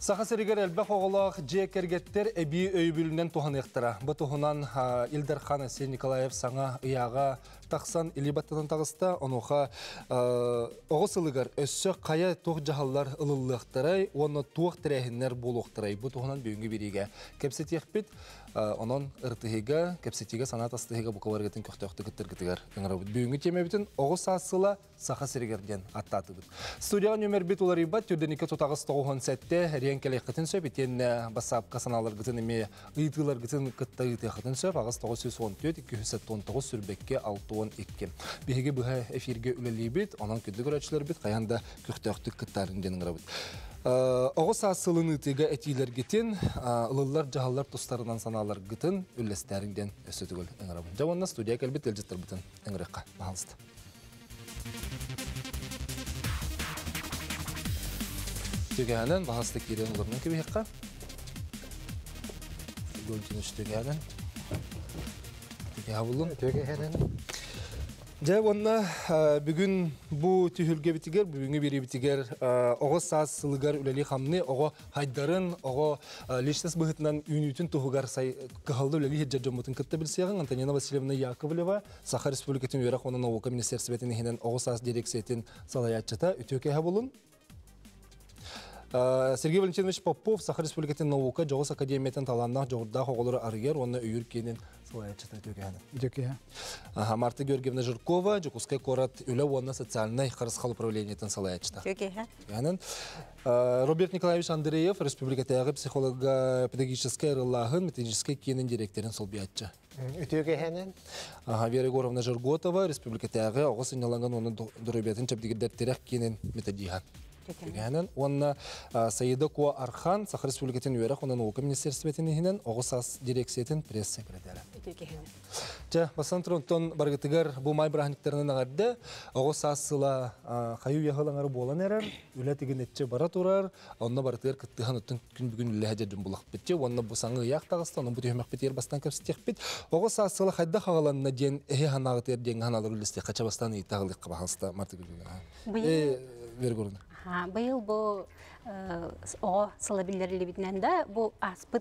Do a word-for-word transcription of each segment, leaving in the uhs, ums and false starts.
Saha serigər elbək oğulaq cekərgəttər əbi öybülündən tuhan eqtira. Bu tuhunan İldar Xan Əsir Nikolayev sana iyağa taqsan ilibattatan tağısta onuqa oğuz ılıqar össü qaya tuq jahallar ılıllıqtıray, onu tuq tірәхіннер болуqtıray. Bu tuhunan büyüngü birigə. Kəpset yeqbit, onun ırtıhiga, kəpsetiga sanat astıhiga bu kavargətin köxtəqtü gıttır gıtıgar. Büyüngü temebitin oğuz asıla saha serigərdən attatıbıt. Studiyağa nömer bit olar ibat, türdenike tutağız toğuğun sətdə Ренкеле қытын сөп, етен басап қасаналар қытын еме ұйтылар қытын қытта ұйты қытын сөп, ағыз тоғыз жүз он төрт екі жүз он тоғыз сүрбекке алты он екі. Беге бұға эфирге үлелей бет, онан күдді көрәтшілер бет, қаянда күхті-өқтік қыттарын деніңір бет. Оғыз асылын ұйтыға әтейлер кетен, ұлылар жағалар тұстарынан саналар қытын үлестәрінден өсі түгіл әңір бет. Жауанна студия кәлбет әлжеттір бітін әңірекқа бағалысты. Төгәнен бағасты керен оларынан көбе еққа. Гөлтін үш төгәнен. Төгә бұлым. Төгәнен. Жа, онна бүгін бұл түйілге бітігер, бүгінгі бері бітігер оғы саз сылығар үләлі қамны, оғы хайдарын, оғы лештес бұғытынан үйінетін тұғығар сай қығалды үләлі хеджа жомытын күтті білсеғін. Антонина Васильевна Яковлева, Саха Республикатын өрақ оның науқа министерсібетін ехенен оғы саз дирекциятын салаятчыта үтөке бұлым. Сергей Валентинович Попов, Саха Республикатын наука, Жоғыз Академиятын таланнақ жоғырдағы оғылары арыгер, оны үйір кенен салаятчыта өтөкені. Өтөке. Марта Георгиевна Жиркова, Жукускай Корат, үлі оны социальный қарысқал управлениетін салаятчыта. Өтөке. Роберт Николаевич Андреев, Республикатағы психолого-педагогический рылағын, методический кенен директорын солбиятчы. Өтөкені. Вера Егоровна Жирготова, Республикатағы оғы сыналанған оны дұрыбетін чәпдегіддертерек кенен методиға. Гәнен, онна Саида Куа Архан, Саха Республикатын өйрәк, онын оқы министерсібетінен оғысас дирекциятын пресс-секретары. Жа, басан тұрынтон барғытығар бұл май бірахниктарынан ағарды, оғысасыла қайу яғылаңары болан әрір, үләтіген етче бара тұрар, онна барғытығар күттіған ұттың күн бүгін үлі әжердің бұлақ бітте, онна бұсаңы яқ тағысты, оның бұты өмәк бітер бастан көпсітек бит, оғысасыла қайда қағаланына ден әйе ханағытыр ден ханалар үлісте қача бастан итағылық қабағылысты марты көргені. Байыл бұл оғы сылабиллері бітінен де бұл аспыт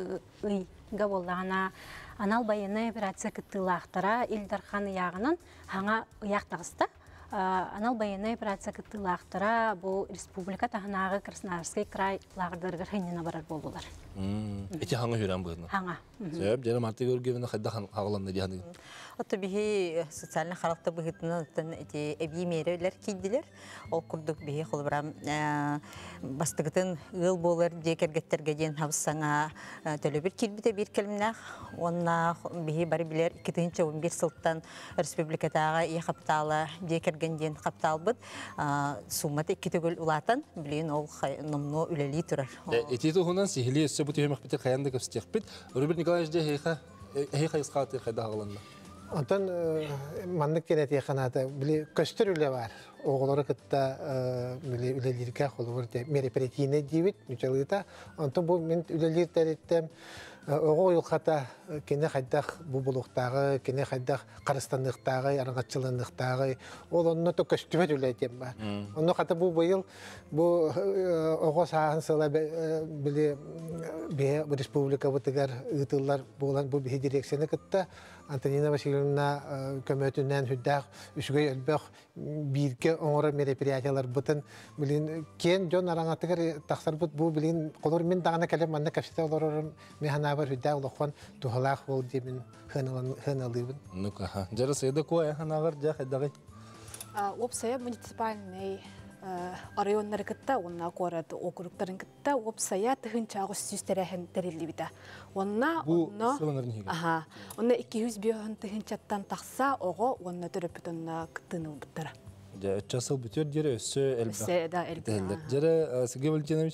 ұйға болағына анал байыны операция күттілақтыра Илдар Хан яғынан хаңа ұяқ тағысты. Анал байыны операция күттілақтыра бұл республика тағынағы Красноярский край лағырдырғыр хынына барар болулар. Эти хаңа хүрән бұғына? Хаңа. Сөйіп, жәрі Марта Георгиевна қайда қағыланды дейханы? Оты бігі социальный қарақты бұғытынан әбей мерелер кейділер. Ол күрдік бігі қолыбырам бастығытын ұл болыр декергеттерге ден хабысаңа төлі бір келбіті бір келімнақ. Онына бігі бары білер екі мың он бир сылттан республикатаға е қапталы декерген ден қаптал бұд. Суматы екі түгіл ұлатын білейін ол номно үлелі тұрар. Әте тұғынан сихілі өсі бұты өмек біті қаянды көпстек біт. Роберт Николаевич де әйқа есқаты қайда қағыланды? Ondan manlık genetiği kanatı bile köstürüle var. Oğulları kıtta bile ülelirke olur diye meripretine divit mücadele. Ondan bu men ülelirler ettim. Oğul yılkata kene haydak bu buluktağı, kene haydak Karastanlıktağı, Arnavutçılığınlıktağı, onu da köstüme ülelirdim var. Onu hatta bu yıl bu oğul sahansıyla bile bir respublika bu kadar ıtıllar bulan bu bir direksiyonu kıtta. Antonina Vasilyevna kömötünden hüddağ üçgey ölbək birke oğra meriperiyatılar butun bilin ken jon arangatıgar taxsar but bu bilin qolur min dağına kelem manna kapsita olurum mehana var hüddağ uluqan tuhalaq bol demin hınalıyım. Nuka. Jara Sayda Kuya hanagar ja xedagi. Opsaya municipalный районнар кытта, онна город округтарын кытта, опсая тыгынчагы сүстерәһен терелибита. Онна онна Аха. Онна iki yüz биогын тыгынчаттан такса, ого онна төрөпүтөнна кыттыны буттара. Ja, çasıl бүтөр жер өссө элбе. Өссө да элбе. Жер Сергей Валентинович.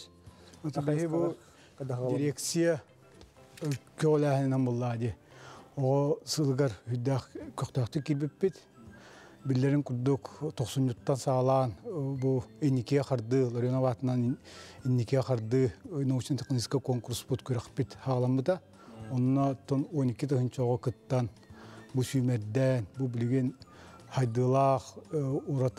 Bu direksiya köläһинен буллады. O sılgar hüddaq köktaqты кирбиппит. Billerin kurduk doksanlıktan sağlayan bu ennikiye kardı, Lorena Vat'ın ennikiye kardı, Nauçin Tekniska konkurs bud kurakbit halamıda. Onunla ton on iki tığın çoğu kıttan bu sümerden, bu bilgin haydılaq, uğratı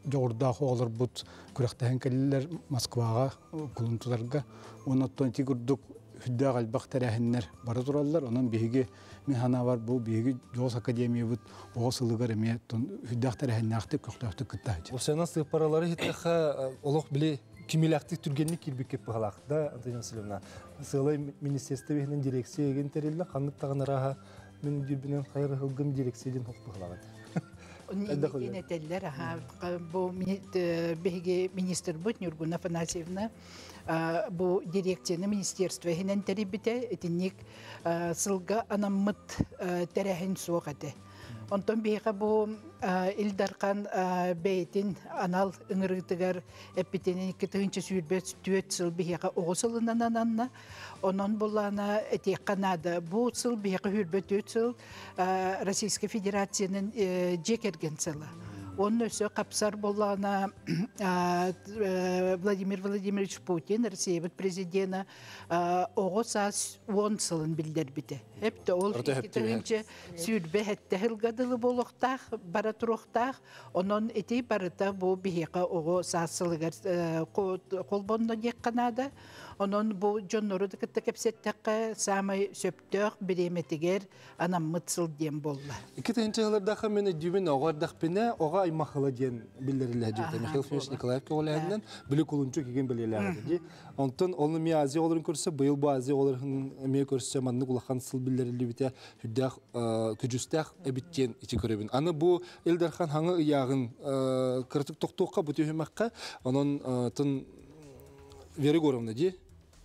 жоғырдағы олар бұд күректәһен келілер Москваға, құлынтыларға. Онаттан ти күрдік хүдді қалбақ тәрәхінлер бары тұралар. Онан бейге мен хана бар бұл бейге Жоғыс Академия бұд оғыз ылығар әме хүдді тәрәхінне ақты көқтақты күттәді. Осына сығып паралары хеттіға олық біле кемелақтық түргенні келбек кеп бұғалақ да, Антонина Васильевна. Сығылай министерство бейінен дирекция еген тәрелі, қанып тағын араға мен дүрбінен қайыр ғылғым дирекцияден хоқ бұғалағады. Онын әтелілер, бұл бейге министр бұд, Нюргун Афанасьевна, бұл дирекцияны министерство хенен тәребіте, әтіннек сылға анаммыт тәрәхін соғады. Онтон бейға бұл Илдарқан бәйтін анал ұңырғытығар әппетенен екі тұғыншы сүйірбет түет сыл бейға оғы сылынан ананна. Онын болана әтек қанады. Бұл сыл бейға хүрбет түет сыл Российская Федерацияның жекерген сылы. Onun ösü kapsar bolana Vladimir Vladimirovич Putin, Россия президенті, оғы сас он сылын білдер біді. Hep de ol ikiterince sürbe hette hılgadılı boluqtaq, bara turuqtaq, onun eti barıta bu bihiqa oğu sasılıgar kolbonda yeqqanada. Onun bu jonnoru da kıtta kepsetteqe samay söptök biremetiger anam mıtsıl diyen bolla. İkiterince hılardaqa meni dübün oğardaq bine oğa aymaqıla diyen bildirirler jürde. Mikhail Fyodorovich Nikolaevka olayından bilik oluncu kegen bilirlerdi. Ondan onu mi Aziya olurun körse, bıyıl bu Aziya olurun mi körse manlık ulaqan sıl bildirirli bite hüddaq kücüstaq ebitken içi körebin. Anı bu Eldarxan hangi ıyağın kırtık toqtuqqa bu tühümaqqa onun tın veri gorovna diye.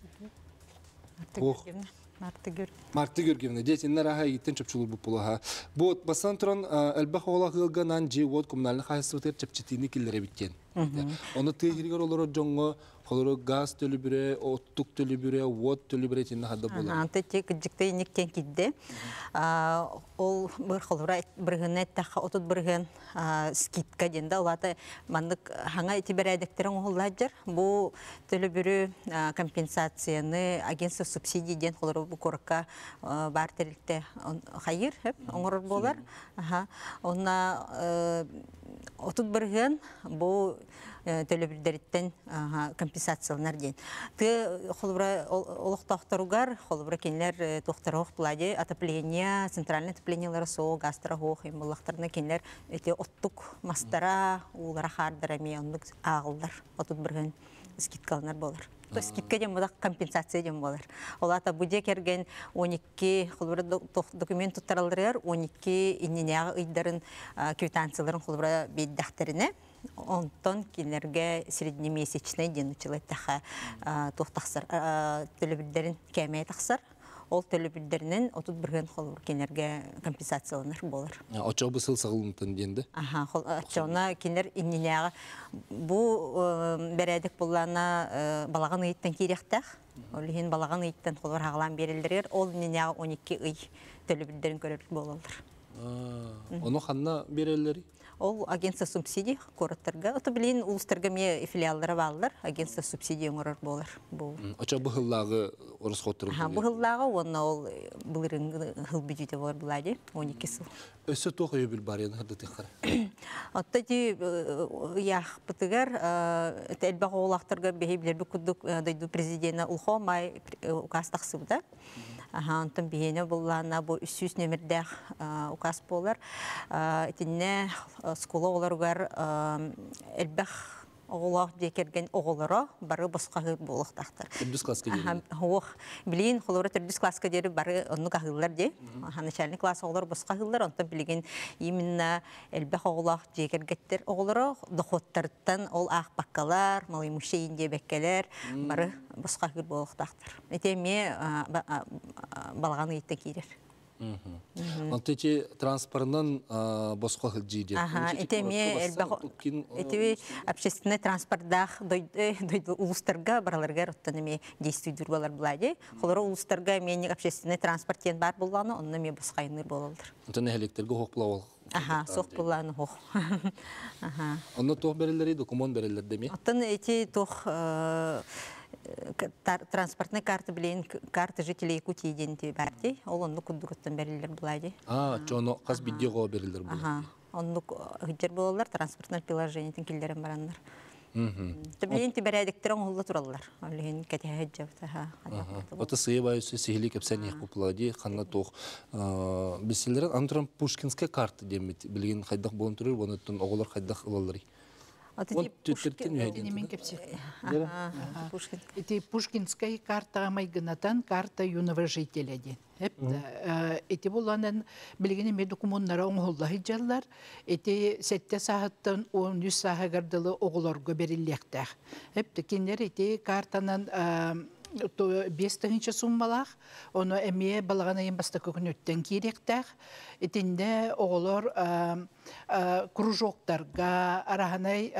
Martı Görgevne diye seninle raha gittin çöpçülür bu pulaha. Bu basan turan elbaq oğla hılganan cevot kommunalini xayısıvıtır çöpçetini killere bitken. Onu tığırgar olur jongo Холору газ төлүбүрө, оттук төлүбүрө, вод төлүбүрө тенне хадда болот. Анты тек жиктей никтен кидде. Ол бир холора биргене таха отут бирген скидка денде алаты мандык хаңа итибередектерин оголлажыр. Бу төлүбүрө компенсацияны агентство субсидий ден холору бу коракка бар терилте хайыр хеп оңорор болар. Аха. Онна отут бирген бу төлөбүлдерден компенсациялар ден. Ты холбра олуктактаругар, холбра кенлер тохтарох пладе отопление, центральное отоплениелер со гастрохох имлахтарны кенлер эти оттук мастара улара хардарами ондук агылдар. Отут бирген скидкалар болар. То есть скидка дем бода компенсация дем болар. Олата буде керген он эки холбра документ туттаралдырар, он эки иннеяга ыйдарын квитанцияларын холбра бейдахтерине онтон кинерге среднемесячный ден училеттаха тохтахсар төлөбүлдерин кемей тахсар. Ол төлөбүлдеринен отут бирген холур кинерге компенсацияланыр болар. Очо бысыл сагылынтын денди. Аха, очона кинер иннеяга бу бередик буллана балаган ыйттан киректах. Ол хин балаган ыйттан холур хаглан берилдер. Ол иннеяга он эки ый төлөбүлдерин көрөр болалар. Ону ханна берелери? Ол агентство субсидий коротторга. Ото билин улустарга ме филиалдары балдар, агентство субсидий оңорор болар. Бу. Очо быхыллагы орус хоттуру. Ха, быхыллагы онна ол былырын хыл бюджеты болар булади, он эки сыл. Өсө тох өбүл бар ен хырды тыхар. Отта ди я бытыгар элбак оолактарга бехиблерби кудук дойду президента Улхомай указ таксыбда. Аха, онтон бейне буллана бу үч жүз номердех указ болар. Итинне скула оларгар элбах оголох декерген оголоро бары босқа болуктактар. Төрдүс класска дери. Ох, билин холора төрдүс класска дери бары онну кагылар де. Аха, начальник класс оголор босқа кылдар, онтон билген именно элбах оголох декергеттер оголоро доходтардан ол ак баккалар, малый мушейин де беккелер бары босқа кыл болуктактар. Этеме балганы итте кирер. Антечи транспортнан босқа хылжи дер. Ага, этеме элбах эти общественный транспорттах дойду улустарга бараларга роттанами действий дурбалар булади. Холора улустарга менник общественный транспорттен бар булганы, онна ме босқа инер болалар. Антон электрге хок булабыл. Аха, сок буланы хок. Аха. Онна тох берелери документ берелер деме. Оттан эти тох транспортный карта билен карта жителей Якутии иденти барти. Ол онну кудуруттан берилер булади. А, чоно каз бидего берилер бул. Ага. оннук хыджар болалар, транспортный приложениятын киллерен бараннар. Төбелен тибәрәдектер оңгылы тураллар. Олеген кәтәһә җавтаһа. Ота сыя байсы сихили кепсән як популади ханна тох бисилләрен антрам Пушкинская карта демит билген хайдак болын турыр, онытын оголор хайдак ылалары. Эти Пушкинская карта майгынатан карта юного жителя ден. Эти буланын билгене ме документтары оңголлаһы жаллар. Эти сетте сааттан он үч саагардылы оголорго берилектер. Хеп текендер эти картанын бес тыгынча суммалах, оны эмие балагана ембаста көкөнөттен киректер. Этинде оголор кружоктарга, араханай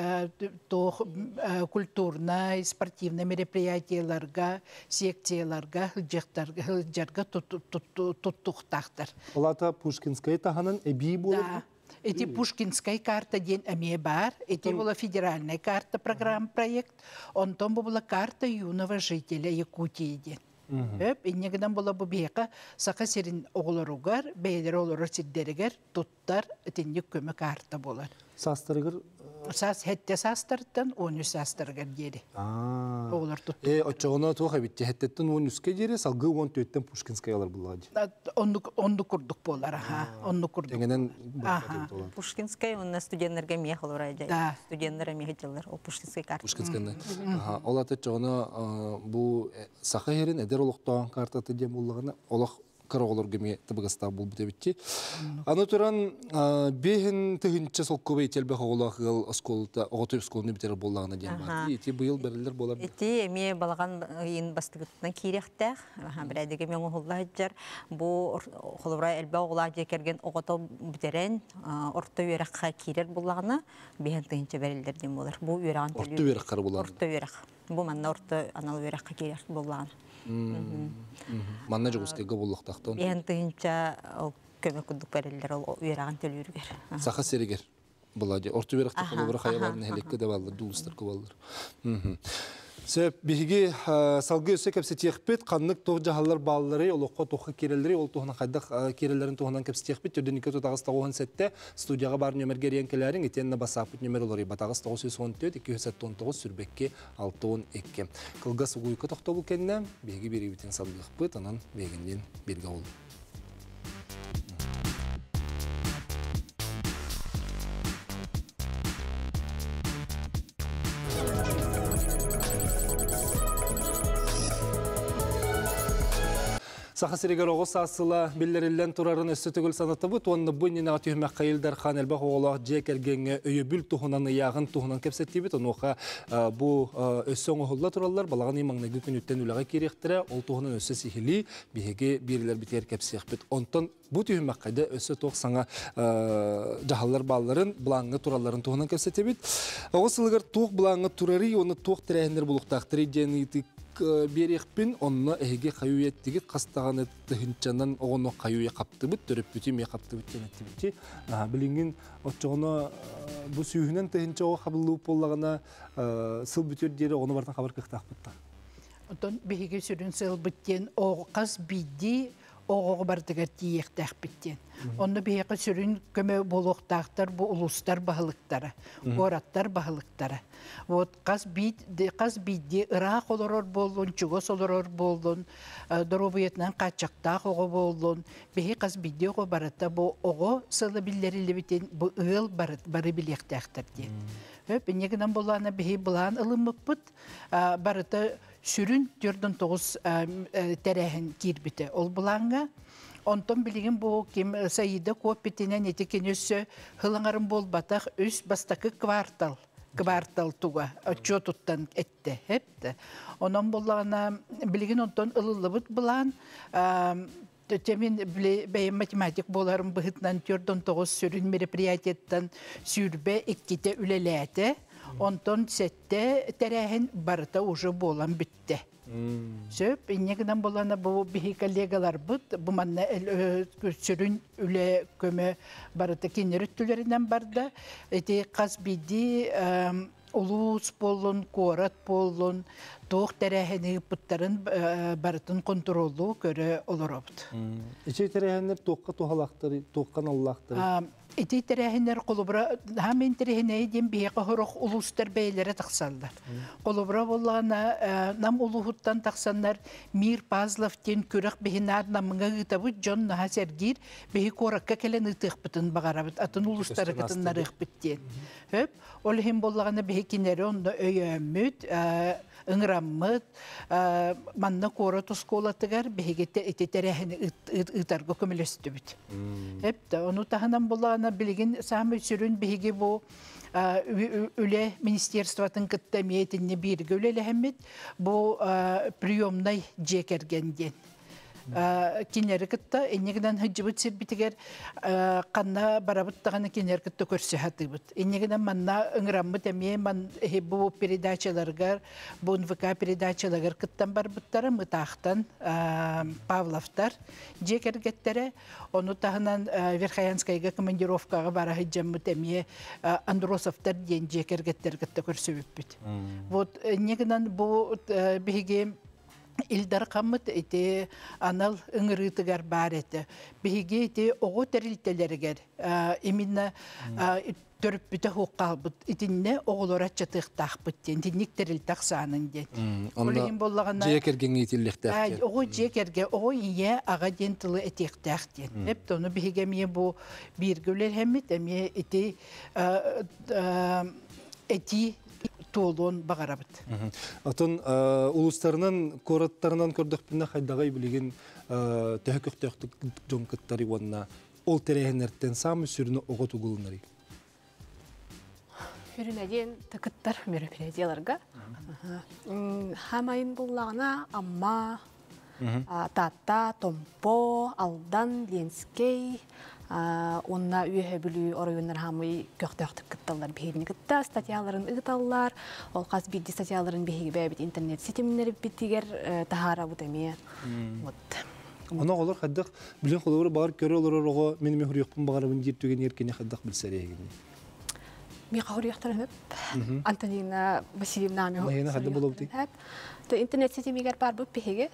культурный, спортивный мероприятияларга, секцияларга, хылжарга туттуктактар. Олата Пушкинская таханын эби болуп. Эти Пушкинская карта ден әме бар, эти была федеральная карта, программ, проект, он там была карта юного жителя Якутии ден. Иннегіден бола бұ бейқа сақа серін оғыларуғар, бәйдер олары сиддерігер, тұттар, әтіндік көмі карта болар. Састырығыр? Сас, хәтте састырттан, он үс састырығар дері. Оғылар тұттар. Е, отчағына туға бітті, хәттеттен он үске дері, салғы он төттен Пушкинскаялар бұлады. Онды күрдік болар, онды күрдік. Тәңінен Пушкинская, онна студентлерге мех олар айжай. Студентлер мех етелер, ол Пушкинская карта. Пушкинская. Ол атычағына бұл сақа ерін әдер олықтауын картаты дем болығына, олық кырыголор геме табыгаста бул битебитти. Аны туран бехин тыгынча сол көбөй телбе хоголагыл осколта оготу осколны битер боллагына дем бар. Эти быйыл берилер болар. Эти эме балаган ин бастыгытына киректер. Биредеге мен оголлажар бу холобра элбе оголаг жекерген огото битерен орто үйракка кирер боллагына бехин тыгынча берилер дем болар. Бу үйраган телбе. Орто үйрак кары болар. Орто үйрак. Бу манна орто анал үйракка кирер боллагына. Манна жогускайга боллуктактан. Бехин тыгынча көмөк күдүк берилер ол үйраган телбе. Саха серигер. Булади орто үйракта холобра хаябалны хелекке де балдар, дулустар кыбалдар. Сөп биги салгы өсө кепсе тиекпет, каннык тог жахаллар баллары, олокко тохка керелери, ол тохна кайдак керелерин тохнан кепсе тиекпет, төдөн ике тагыс тогон сетте студияга бар нөмерге ренкелерин этенне басапыт нөмер олори батагыс тогуз жүз он төрт эки жүз он тогуз сүрбекке алты он эки. Кылгас угуйка тохтобул кенне, биги бирибитин салгыкпыт, анан бегинден бирге болду. Саха серегер оғыз асыла білдерілден тұрарын өсі түгіл санаты бұд, онды бұннина түйімәк қайылдар қан әлбақ оғылақ жек әргенге өйі бүл тұхынан яғын тұхынан кепсетті бет, оныға бұл өсі оңғылла тұралар, балаған имаңны күн үттен үліға керектірі, ол тұхынан өсі сихили, бейге берілер бітер кепсек бет. Онтан бұл түйімәк қайды өсі тоқ саңа жағалар баларын, бұлаңғы тұраларын тұхынан кепсетті бет. Оғыз сылығыр тоқ бұлаңғы тұрары, оны тоқ тірәйіндер бұлықтақтыры берекпин онна эге каюеттиги кастаганы тыгынчанан огоно каюя каптыбыт төрөп бүтүм я каптыбыт денеттибити билинген отчоно бу сүйүнөн тыгынча о кабылып боллагана сыл бүтөр дере ону бардан кабар кыктакпытта отон биге сүрүн сыл бүттен о кас биди оого бардыгар тиектахпиттен. Онда биһиэхэ сүрүн көмө болохтаахтар бу улустар баһылыктары, гораттар баһылыктары. Вот кас бит, кас бидди ыраак олорор болдун, чугос олорор болдун, доробуетнан качактаах ого болдун. Биһи кас бидди ого барата бу ого сылы биллериле битен бу ыл бары билектахтар ди. Хөп энегенен болана биһи булан ылымыппыт, барата сүрүн төрдөн тогуз терехин кирбите. Ол буланга онтон билеген бу ким Саида копитинен этекенөсө хылыңарын болбатах үс бастакы квартал. Квартал туга отчетуттан этте хепте. Онон булана билеген онтон ылылыбыт булан Темин бәйім математик боларым бұғытнан төрден тоғыз сүрін мероприятеттен сүрбе икките үлеләті, онтон сәтте тәрәхін барыта уже болан бітті. Сөп, иннегінен боланы бұл бігі коллегалар бұд, бұл манна сүрін үле көмі барыта кенер үттілерінен барды. Әте қаз биді улус болын, корат болын, тоқ тәрәхені бұттарын барытын контролу көрі олар опыд. Ечей тәрәхенлер тоққа тоғалақтыры, тоққан аллақтыры? Ити терәһеннәр қолыбыра, һәмен терәһенә еден бейеқі ғырық ұлыстар бәйлері тақсалдар. Қолыбыра болағына нам ұлығыттан тақсандар Мир Пазловтен көріқ бейінар намыңа ғытабы Джон Наха Сергир бейі қораққа кәлін ұтық бұтын бағарабыт, атын ұлыстары қытынлар ұқ біттен. Ол хем болағына бейі кенері онда өй өміт, ыңыраммыт, манна кора тусколатыгар бейгетте эти терәһіне ұтарға көмілесті бүт. Оны тағынан болағына білген самы сүрін бейге бұл үле министерстватын кітті метінне бергі өлелі әмет бұл приемнай жекергенден. Кинер кытта эннегенен хыжыбыт сирбитигер канна барабыттаганы кинер кытта көрсө хатыбыт. Эннегенен манна ыңраммыт эме ман бу передачаларга, бу эн вэ ка передачаларга кыттан барбыттары мытахтан Павловтар жекергеттере, ону тагынан Верхоянскайга командировкага бара хыжыммыт эме Андросовтар ден жекергеттер кытта көрсөбүппүт. Вот эннегенен бу биге Илдар қамыт эти анал ыңырытыгар бар эти. Биге эти оғы тәрілтелергер. Именно төріп бүті хуққалбыт. Итинне оғылора чатықтақпыт ден. Динник тәрілтақ санын ден. Онда жекерген етіліктәқ ден. Оғы жекерге, оғы ие аға ден тылы етектәқ ден. Эпті оны биге ме бұл бергілер әмет, әме эти эти толон бағарабыт. Атын улустарынан, кораттарынан көрдіқпінна қайдағай білеген тәхі-көқтәқтік жон кыттары онына ол тәрәйінерттен самы сүріні оғы тұғылынары? Хүрінәден тәкіттар мероприятияларға. Хамайын болағына амма, тата, томпо, алдан, ленскей, онна үйе бүлі оройынар хамай көқтәқтік кытталар бейгіне кытта, статьяларын ұғыталар, ол қаз бидді статьяларын бейгі бәбіт интернет сетімінері біттігер тахара бұд әме. Она олар қаддық, білен қолуыры бағыр көрі олар оғы мен мен хүріқпін бағарабын дертуген еркене қаддық білсәрі егіне. Мен қағырияқтар әміп, Антонина Васильевна әмі Майына қадды болу бұд? Интернет сетімігер бар бұд бейгі?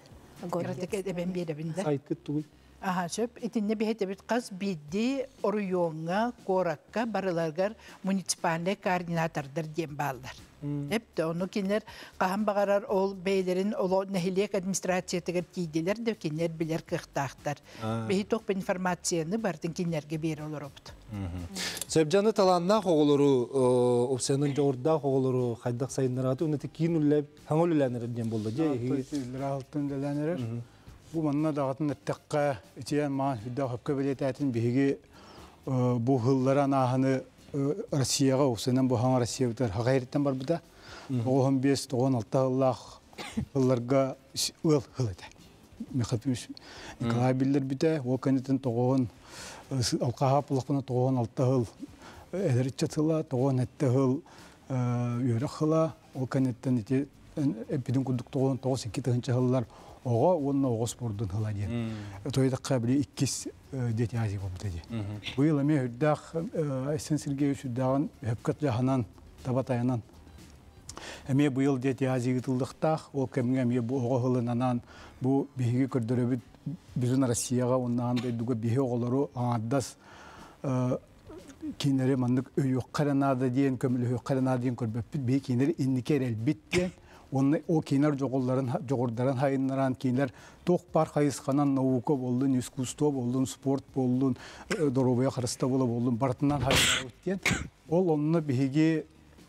Сайт күт тұғыл. Aha, söp, itinne bihete bit qaz biddi oruyonga, korakka, barılargar municipalle koordinatordur diyen bağlar. Hep de onu kinler qahan bağarar ol beylerin olu nehiliyek administrasiyatıgar kiydiler de kinler biler kıhtaqtar. Behi toq bir informasyonu bardın kinlerge beri olur optu. Söpcanı talanna qoğuluru, opsiyonun jorda qoğuluru, qaydaq sayınlaratı, onu kiyin üllep, hangi üllənir diyen boldu? Altın üllənir. Bu manna dağıtın ettiqqa etiyen mağan hüdda hapka belirtətin bihigi bu hıllara nahını Rusiyaga olsanan bu hangi Rusiya bitar haqayretten var bu da. on beş on altı hıllaq hıllarga ıl hılada. Mekhatmış Nikolay Biller bite o kanetin toğun alqahap ulaqına on altı hıl ederitçat hıla on etti hıl yörek hıla o kanetten eti epidin kuduk on sekiz hınca hıllar oğa onunla oğa spordun hıla diyen. Toydaqqa bile ikiz detyazi bu dedi. Bu yıl eme hüddaq Aysen Sergeyevich hüddağın hepkat jahanan tabatayanan. Eme bu yıl detyazi gıtıldıqtaq o kemge eme bu oğa hılınanan bu bihigi kördöröbüt bizim Rusiyaga ondan da duga bihi oğları anaddas kinleri mandık öyük karanada diyen kömülü öyük karanada diyen körböpüt bihi kinleri indiker elbitte o kinar joğulların joğurdaran hayınlaran kinler toq par hayısqanan nauka boldun, iskusto boldun, sport boldun, dorobaya qarısta bola boldun, bartından hayınlar ötken. Ol onunla bihigi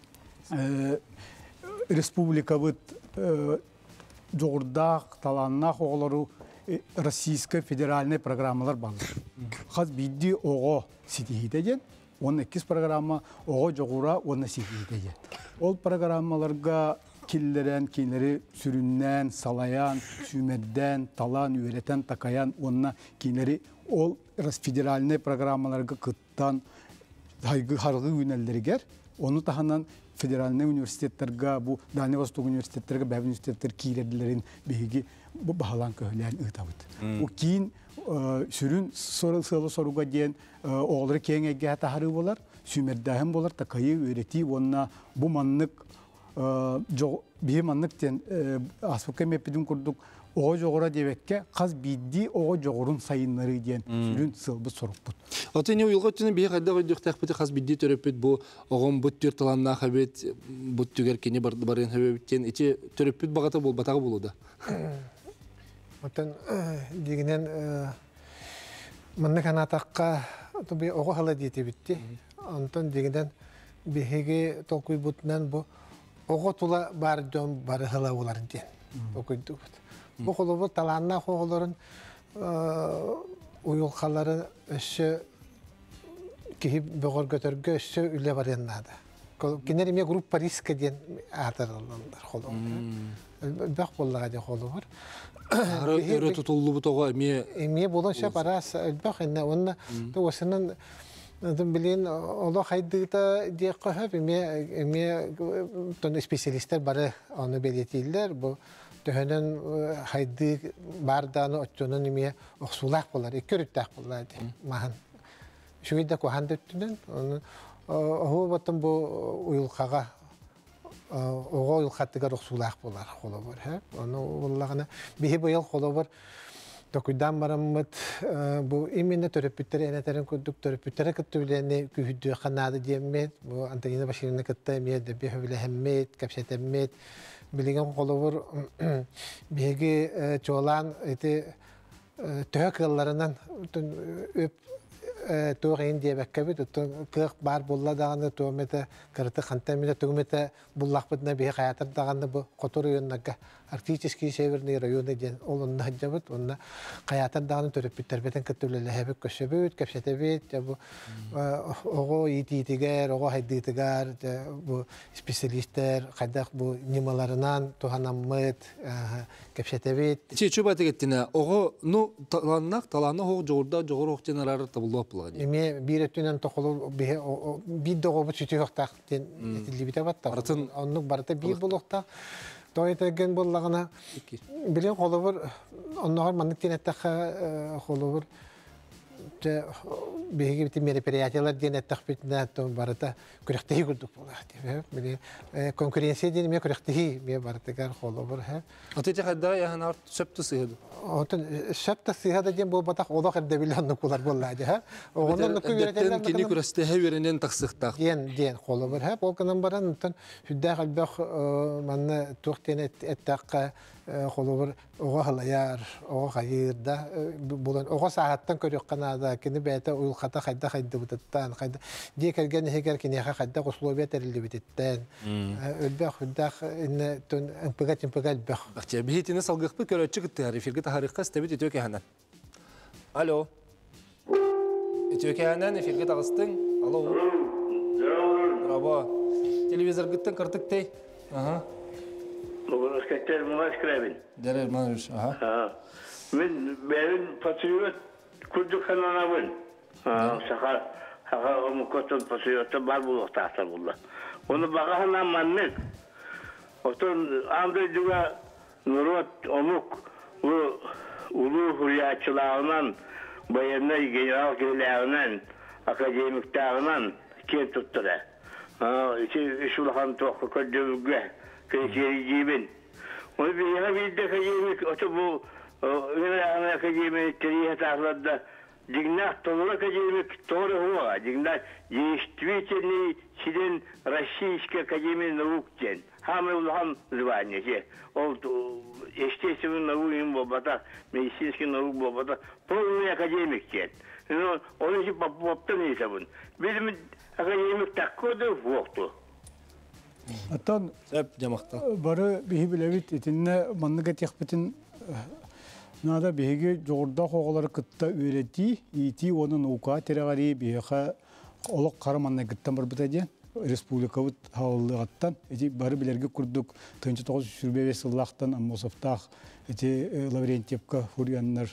respublika bit joğurdaq, talannaq oğları Российская федеральная программалар bağlı. Xaz biddi oğo sitihidegen, on sekiz programma oğo joğura on sitihidegen. Ol programmalarga killeren, kinleri sürünnen, salayan, sümerden, talan, öğreten, takayan, onna kinleri ol federalne programmalarga kıttan haygı hargı yönellerger. Onu tahanan federalne üniversitetlerga, bu Dani Vostok üniversitetlerga, Bäb üniversitetler kiyledilerin bihigi bu bahalan köhleyen ıtabıt. O kiyin sürün soru soruga diyen oğulları kenge hata harı bolar, sümerdahem bolar, takayı öğreti, onna bu manlık bir manlık diyen asfaka mepidin kurduk, Оға жоғыра дебекке қаз бидді оға жоғырын сайынлары ден сүрін сылбы сұрып бұд. Аты не уйылға түні бейі қайда қойдық тәқпеті қаз бидді төрөппет бұл оғын бұд түр таланна қабет бұд түгер кені барын қабеттен әте төрөппет бағата бол батағы болуды. Оттан дегенен мұнны қанатаққа оға қала дейті бітті. Онтан дегенен бейге толқой бұтынан бұл оға тұла бар жон бары қала олар ден. Бұл қолы таланна қоғыларын ұйылқалары үші кейіп бұғыр көтіргі үші үлі бар еннады. Кенер еме группа риска ден атырылындар қолы. Үлбәқ болыға ден қолы бар. Өрі тұтылы бұтоға еме... Еме болынша барас үлбәқ енне. Онына осының білген олы қайдығыта дек қойып, еме специалистер бары оны белетейлер. Төхөнен хайдык барданы отчонун име оксулак болар, экөрүттак болар ди. Махан. Шуйда кохан дөттүнөн, ого батым бу уйулкага ого уйулкаттыга оксулак болар, холо бар, ха. Аны уллагына бихи быйыл холо бар. Токуйдан бараммыт бу именно төрөпүттөр энетерин көдүк төрөпүттөр көттүлени күһүдү канады диеммет. Бу Антонина Баширина кытта меде бихи хеммет, капсетеммет. Билеген қолуыр беге чолан төк кылларынан өп тоғайын дебеккебет, кық бар болла дағаны тоғметі кірті қантамина тоғметі бұллақ бұдына беге қаятыр дағаны бұл қотыр үйіннағы арктический северный районы ден ол онына хаджабыт, онына қаятыр дағаны төріп біттербетін күттілі әбік көшебет, кәпсетебет, оғы ити-итігер, оғы хайды-итігер, специалистер, қайдақ бұл немаларынан туғанаммыт, кәпсетебет. Чечу баты кеттіне, оғы ну таланнақ, таланы оғы жоғырда жоғыр оқтен арары табылуап бұлға дейм. Еме бір өттінен тоқылу, бір доғы бұт сүті оқтақ ден етілі біте баттақ. Онның барыта бір бұл оқтақ. Тойтеген боллагына билен холобур онногор мандык тенеттаха холобур те беги бити мероприятиялар денеттах битне то барата күрәктәй күрдүк була дип биле конкуренция дин ме күрәктәй ме бартыгар холобур ха атыта хадда яһанар сөптү сыйды отын сөптү сыйды дин бу батак ода кырда билен кулар булла ди ха оннан күрәктәй кини күрәстә һәверенен таксыктак ден ден холобур ха болганан баран тон хүддә галбах манны тохтене эттакка холобур ого халаяр ого хайырда булан ого сааттан көрөк канада кини бәтә уйл хата хайда хайда бутаттан хайда декерген хегер кини хайда условия терилди битеттен ölбәх хүддә инне тон пагат пагат бах ахтя битине салгык бу көрөчү китте эфирге тарихка стебит өтөк ханан алло өтөк ханан эфирге тагыстың алло браво телевизор гыттын кыртык тей ага Bunu sketler mı skrebin? Derer manus, aha. Ben ben patriot kurduk kanana ben. Ha, sakal sakal o koton patriot var bu tahta bulla. Onu bakana mannek. Oton amde juga nurot omuk bu ulu hürriyatçılığından bayanlar general generalından akademiklerden kim tuttular. Ha, içi şulhan toku kodumge. Kayıcıyım. Onu bir yana bir de kayıcıyım. Oto bu yine ana kayıcıyım. Teriye tahlarda dignak tonuna kayıcıyım. Doğru huwa. Dignak değiştiğini çiden Rusya'ya kayıcıyım naukçen. Hamle ulan zvaneci. Oldu. Естественный наук бобата, медицинский наук бобата. Полная академик-чен. Ну, он же поптан не забун. Bizim akademik takkodu вохту. Аттан бары биһи билебит итинне манныга тяхпытын нада биһиге жогорда хоголар кытта үйрөти ити онун ука терагари биха олок караманна гыттан бар битади республикабыт хавыллыгаттан эти бары билерге курдук тынчы тогуз сүрбебе сыллактан аммософтах эти Лаврентьевка фурьяннар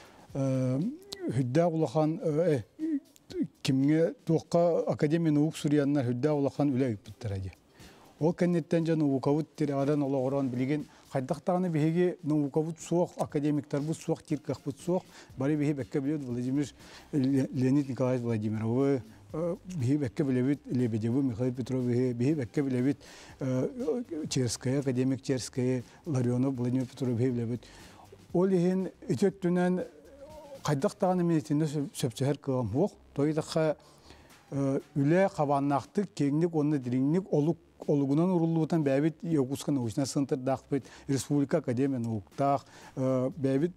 хүддә улахан кимге туакка академия наук сурьяннар хүддә улахан үләп биттеради. Ол кеннеттен жа науковут тирадан олоғыран билеген қайдақтағаны беге науковут соқ, академиктар бұд соқ, тиркақ бұд соқ, бары беге бәкке білет Владимир Леонид Николаевич Владимировы, беге бәкке білебет Лебедевы Михаил Петровы, беге бәкке білебет Черская, академик Черская, Ларионов Владимир Петровы беге білебет. ол ehen үтөттүнен кайдактаганы медицина сөпсөһөр кылам хук. Тойдакка үле кабаннакты кеңник онны дириңник олук олугунан урулуутан бәбит йогускан научный центр дакпыт республика академия науктах бәбит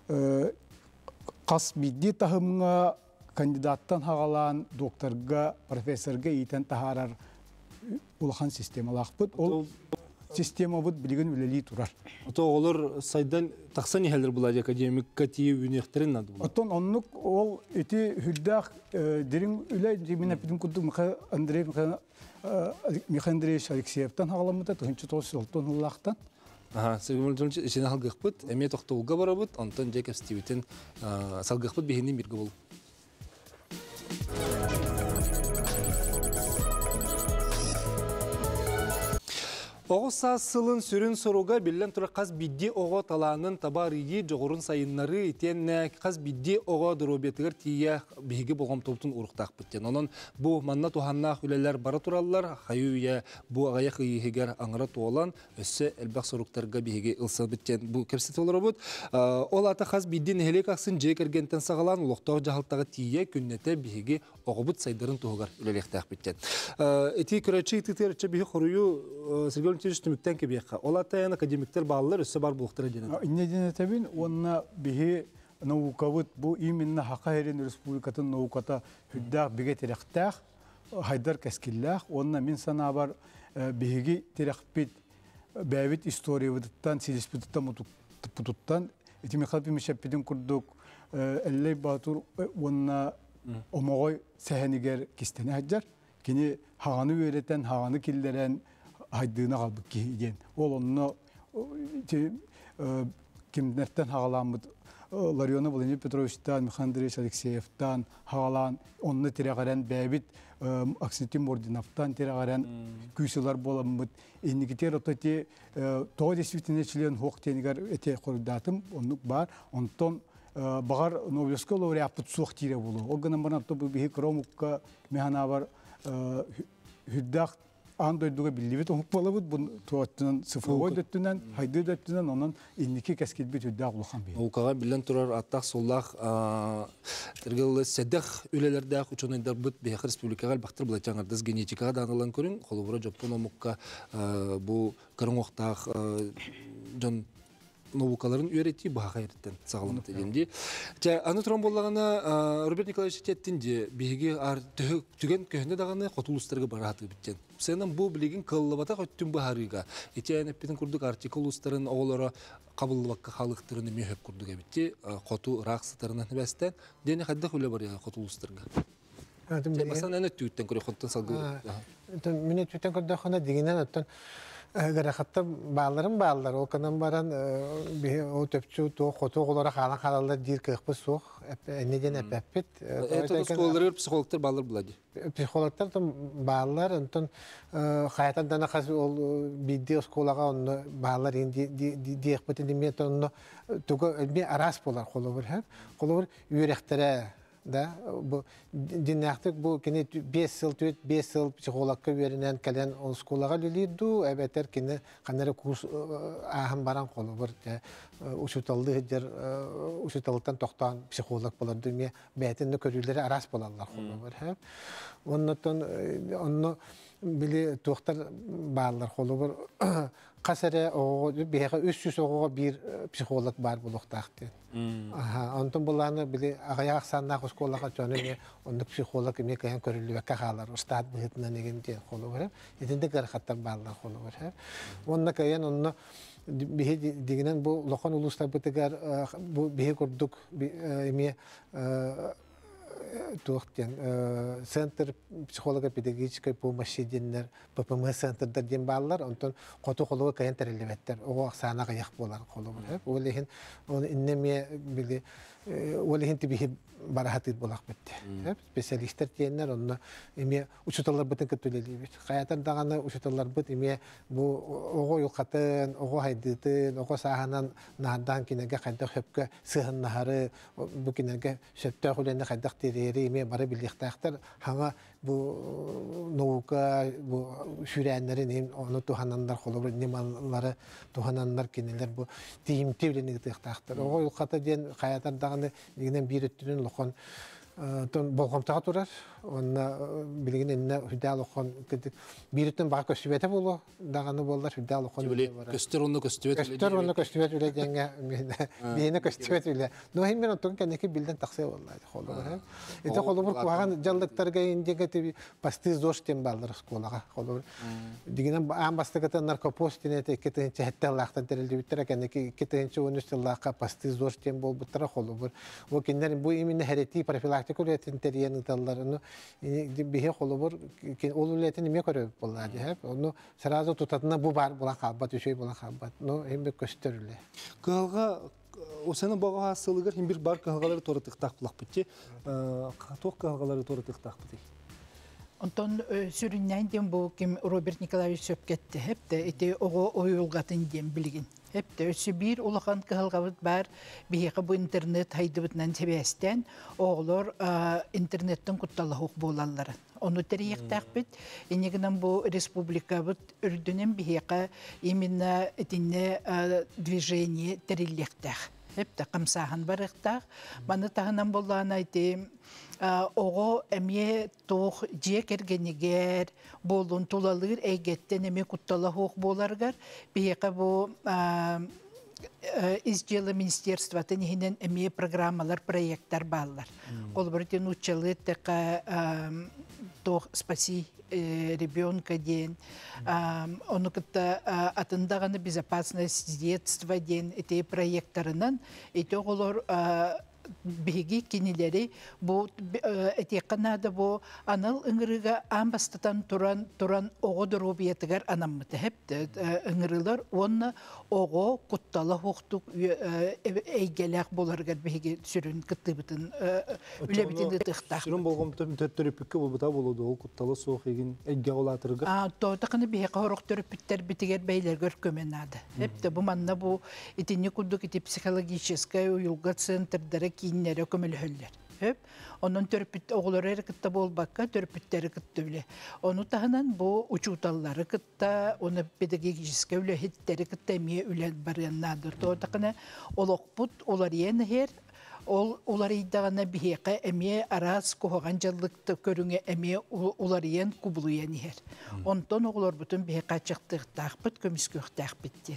кас бидди тахымга кандидаттан хагалан докторга профессорга итен тахарар улахан системалакпыт ол система бут билген үлели турар. Ото олар сайдан таксан ихелер булады академикка тие үнехтерин нады. Отон оннук ол эти хүлдах дирин үле жимине бидин кудук Михаил Андрей Михаил Андреевич Алексеевтан хагаламыта төнчү толсолтон уллахтан. Ага, Сергей Жонч исене халгыкпыт, эме токтолга барабыт, онтон Жеков Стивитен салгыкпыт бехиндин бирге бол. Оғыса сылын сүрін соруға білен тұры қаз бидде оға таланын табарыйы жоғырын сайынлары етенне қаз бидде оға дұробетігір тие бейгі болғам топтың ұрықтақ біттен. Онын бұл манна туғаннақ үлелер бара тұралылар, қайу е бұл ағаяқ үйігер аңыра туолан, өссі әлбәқ соруқтарға бейгі ұлсы біттен. Бұл кәпсет олар бұд. Ол ата қаз бидде нәхелек ақсын жек әргентен сағалан ұлықтау жағылтағы тие күннеті бейгі оғыбыт сайдарын туғығар үлелектақ біттен. Эти күрәчі итітерчі бейгі қорую Сергей Тümükten kebiyekha. Ola tayan akademikler bağlılar üstü bar buluklara denen. İnnedine tabi onna bihi naukavut bu iminna hakaherin Respublikatın naukata hüddağ bige terektağ haydar keskillah. Onna min sana var bihigi terekbit bäbit istoriyavıdıttan silisbıdıttan pututtan etimi kalbi meşeppidin kurduk elley batur onna omogoy seheniger kistene haccar. Kini hağanı öğreten, hağanı killeren haydığına kaldık ki diyen. Ol onunla kimlerden hağalanmıd? Laryona Vladimir Petrovич'tan, Mikhail Andreevich Alexeyev'tan hağalan, onunla teregaren bäbit Aksinitim Mordinov'tan teregaren küysüler bolamıd. Ennikiter otati toğa действительно член hoq tenigar ete korudatım, onluk var. Ondan bağır Nobel'ska laureat soğuk tire bulu. O günün bana bu bir kromukka mehana var hüddağ Andoyduga bildiği tohum balıbıd bu tuğatının sıfırvoy döttünden, haydı döttünden onun ilniki keskil bir hüddağ ulukan bir. Oğukağa bilen turar attaq sollaq tergeli sedek ülelerdağ uçunay darbıt Beyhar Respublikağa baktır bulayacağınırdız genetikağa dağılan körün. Kolubura Japon omukka bu kırın oqtağ John Novukaların öğrettiği bağa eritten sağlamlık edildi. Anı trombollağına Robert Nikolaevich Tettinci bihigi tügen köhünde dağını qotulustarga baratı bitten. Senin bu bilgin kıllıbata öttün baharıga. Etiyen epidin kurduk artikulusların oğulları qabıllı bakka halıqtırını mühep kurduk ebitti. Qotu raqsıtarından besten. Deni haddaq öyle var ya qotulustarga. Mesela ne tüyütten kore qottan salgı? Mine tüyütten kurde xona diginen ötten Garahatta bağlarım bağlar. O kadar baran o tepçi to qotu oğulları xalan xalallar dir kıqpı soğuk. Neden epepit. Eto psikologlar psikologlar bağlar buladı. Psikologlar da bağlar. Ondan hayattan dana qas ol biddi skolaga onu bağlar indi diyekpeti dimiyet onu tuğu bir aras bolar qolubur hep. Qolubur yürektere da bu dinlektik bu kini beş yıl tüt beş yıl psikologka verilen kalen o skolaga lilidu ebeter kini kanara kurs aham baran qolubur uçutaldı hıcar uçutaldan toqtan psikolog bolar dünya beytinni körülleri aras bolarlar qolubur hep ondan onu bili doktor bağlar qolubur qasara o beha üç yüz oğa bir psikolog bar buluqtaqtı. Aha, ondan bulanı bili ağaya aqsanna skolaga jönüne onu psikolog ime kayan körülü vaka qalar ustad bihitna negen diye qolubur. Etinde qarqattan bağlar qolubur. Onna kayan onu bihi diginen bu loqan uluslar bitigar bu bihi kurduk ime Tuhten Center Psikologa Pedagogika Pomoshi dinler P P M Center'da din bağlar ondan qotu qoluğa kayan terlivetler o sana qayaq bolar qoluğu hep olehin onu inneme bili olehin tibi barahatit bolaq bitti hep spesialistler diyenler onu ime uçutallar bütün kötüleli bit qayatan dağana uçutallar bit ime bu oğo yoqatın oğo haydıtın oğo sahanan nadan kinege qayda hepke sığın naharı bu kinege şepte qulende qayda ime bara birlikte aktar hanga bu nаука bu şürenlerin onu tuhananlar kolubur nimalları tuhananlar keniler bu tiyimti bilen gıtıqtaqtır. O yılqata den hayatardağını degenen bir öttünün loqon ton bolqomtağa turar. Onda bilgin inne hüdal loqon bir öttün bağa köstübete bolu dağını bollar hüdal loqon. Köstür onu köstübet. Köstür onu köstübet öyle denge beyine köstübet öyle. No hem ben otun kendiki bilden taqsa vallahi xolubur. Ete xolubur kuğan jallıktarga indege tebi pastiz doştem ballar skolaga xolubur. Degenen am bastagata narkopostine te ketençe hatta laqtan terildi bitter kendiki ketençe onustlaqa pastiz doştem bol bitter xolubur. O kinlerin bu emin hereti profilaktik üretin teriyen ıtallarını bihe xolubur ol üretin me körüp bolladı hep. Onu sarazo tutatına bu bar bulan xabat şey bulan xabat. No hem köstürle. Kılga o senin bağa hasılıgır hem bir bar kılgaları toratıqtaq bulaq bitti. Toq kılgaları toratıqtaq bitti. Ondan süründen dem bu kim Robert Nikolaevich Söpketti hep de ete oğu oyulgatın dem bilgin. Hep de ösü bir ulaqan kılgavıt var biheqi bu internet haydıbıtından sebesten oğulor internetten kuttalı hoq bolalları. Onu teriyek taqbit eneginen bu respublika bit ürdünen biheqi imенно etine движение terillектaq. Hep de qamsahan barıqtaq. Bana tahınan bollağına eteyim. Oğu emye toğ jek ergeniger, bolun tulalır, eygetten emye kuttala hoq bolargar. Biheqi bu izcili ministerstvatın ihinen emye programmalar, proyektler bağlar. Olbırten uçalı teqa toğ spasi ребенка день, он как-то атындағаны безопасность детства день, эти проекттарынан, эти олар биги кинилери бу этеканада бу анал ыңгырыга амбастатан туран туран ого дорубиятыгар анаммыты хеп ыңгырылар онна ого куттала хоктук эйгелек боларгар биги сүрүн кыттыбытын үлебитин тыхта сүрүн болгомтун төттөрүпүккө болбута болуду ол куттала соох эгин эйге олатырга а тотакыны биги хорохтөрүпүттер битигер бейлер көркөмөнады хеп бу манна бу итинни кудук ити психологическая уюлга центрдары киннере көмөлһөллөр. Хөп, онун төрпүт оглары кытта болбакка төрпүттери кытта биле. Ону тахынан бу учуталлары кытта, оны педагогический үлөһиттери кытта эмие үлен барганнадыр. Тотакына олокпут олар ен хер ол улар иддагана бихеке эмие арас кохоган жаллыкты көрүңө эмие улар ен кубулуен хер. Онтон оглор бутун бихека чыктыктакпыт көмүскөктакпыт.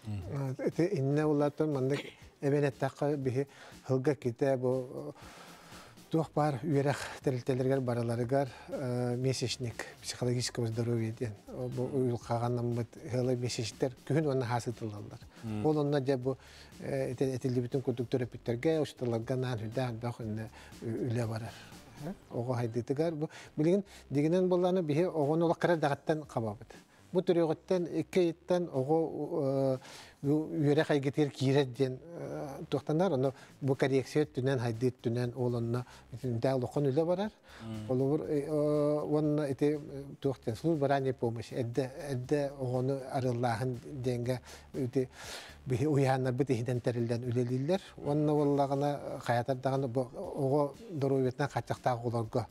Эте инне улаттан мандык эбенеттакка бихи хылга ките бу тух бар үйрек терилтелергер бараларыгар месячник психологического здоровья ден бу уйл каганнан бут хылы месячтер күн оны хасытылалар. Ол онна же бу этелди бүтүн көтүктөрөпүттерге ушталганан хүдән бахын үле барар. Ого хайдытыгар бу билген дигенен болланы бихи огону кыра дагаттан кабабыт. Bu türüğütten iki yitten oğu yüre kaygıtır kiredden tuhtanlar onu bu koreksiyon tünen haydit tünen olanla dağlı konuyla varar. Olur onun ete tuhtan sulu barani pomuş edde edde onu arıllahın denge ete bir uyanlar bir tehden terilden üleliler. Onun vallahına hayatta dağını oğu doğruyetten kaçakta olanca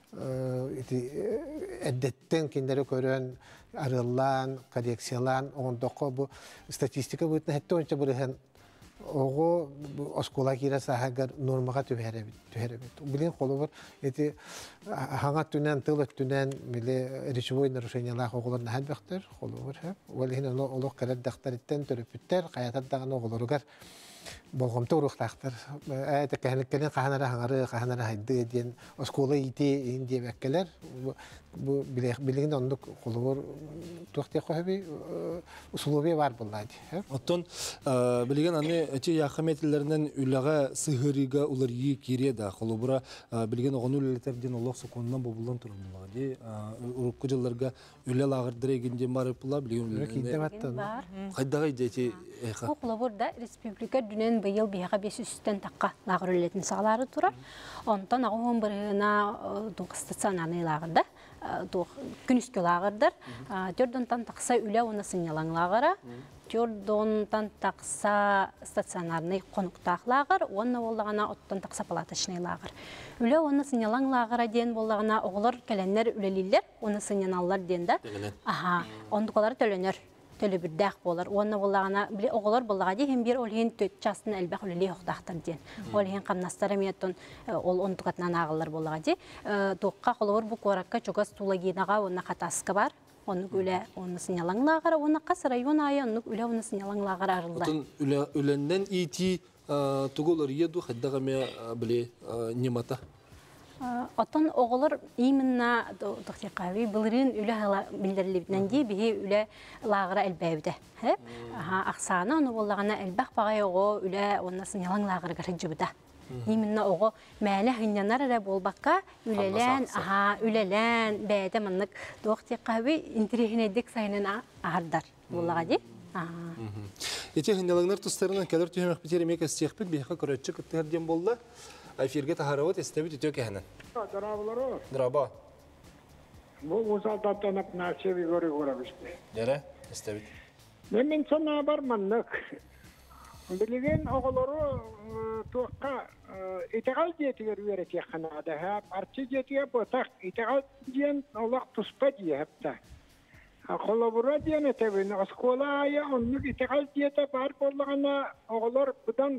eddetten kendiri gören arılan, koreksiyalan, ondoko bu statistika bu hatta önce buluhan oğu oskola kira sahagar normaga tüherebit tüherebit. Bilin kolu var eti hangat tünen tılık tünen bile rişvoy naruşenyalar oğular nahal baktır kolu var hep. Valihin onu olu karar daktaritten törüpütter kayatat dağın oğulurgar bolgomta uruqtaqtar. Ayta kahlikkenin qahanara hangары qahanara haydı diyen oskola iti indi bekkeler bu bilgin onduk qolur tuqti qohabi usulubi var bulladı. Otton bilgin anne eti yaqametlerinden ülaga sığırıga ular yi kiriye da qolubura bilgin onu ületerden Allah sokondan bobulan turumladı. Urukçularga üle lağırdır eginde barıpla bilgin. Qaydaga iti qolubura respublika dünen быйыл биһига beş yüzden такка лагыр үлетин сагалары тура. Онтон агын бирина дук стационарный лагырда, дук күнүскө лагырдар. Жөрдөн тан такса үле оны сынялаң лагыра. актёрдон тақса стационарный конуктақлагар, онна боллагана оттон тақса палаточный лагар. Үле оны сынялаң лагара ден боллагана оғылар кәләннәр үлелилер, оны сыняналар денді. Аха, ондықалар төленер. Төлі бірдәқ болар. Оны болағана, оғылар болаға дейін бір олғын төт частын әлбәқ өлелей оқтақтыр ден. Олғын қамнастары меттон ол ондықатынан ағылар болаға дей. Тоққа қолығыр бұл қораққа чоғас тулагинаға оны қатасқы бар. Оны үлі оны сыналаңлағара, оны қас район айы оны үлі оны сыналаңлағара арылды. Отын үләннен ити тұғылыр еду қайдағаме біле немата? Отон оғылыр именно доқтиқави бұлырын үлі білдірілібінен де бігі үлі лағыра әлбәуді. Ақсаны оны болағана әлбәқ бағай оғы үлі оннасын ялаң лағыры ғыры жүбіда. Именно оғы мәлі ғынянар әрі болбаққа үлелән, үлелән, бәйді мұнық доқтиқави интерегінедік сайынын ағырдар болаға де. Ете ғынялаңнар тұстарынан кәлір түйемек бітер емек әстеқпіт бейқа көрәтші күттігерден болды. Эфирге тахарават истебит үтөк эхнен. Драбларо. Драба. Бу узалдаттанып насеби көрө көрөбүздү. Жара, истебит. Мен сана бар маннык. Билген оголору туакка итегал жетигер берет яканада ха, парчы жетиге ботак итегал ден Аллах туспа диепта. Коллабора диен этебин оскола я оннук итегал жете бар болгона оголор будан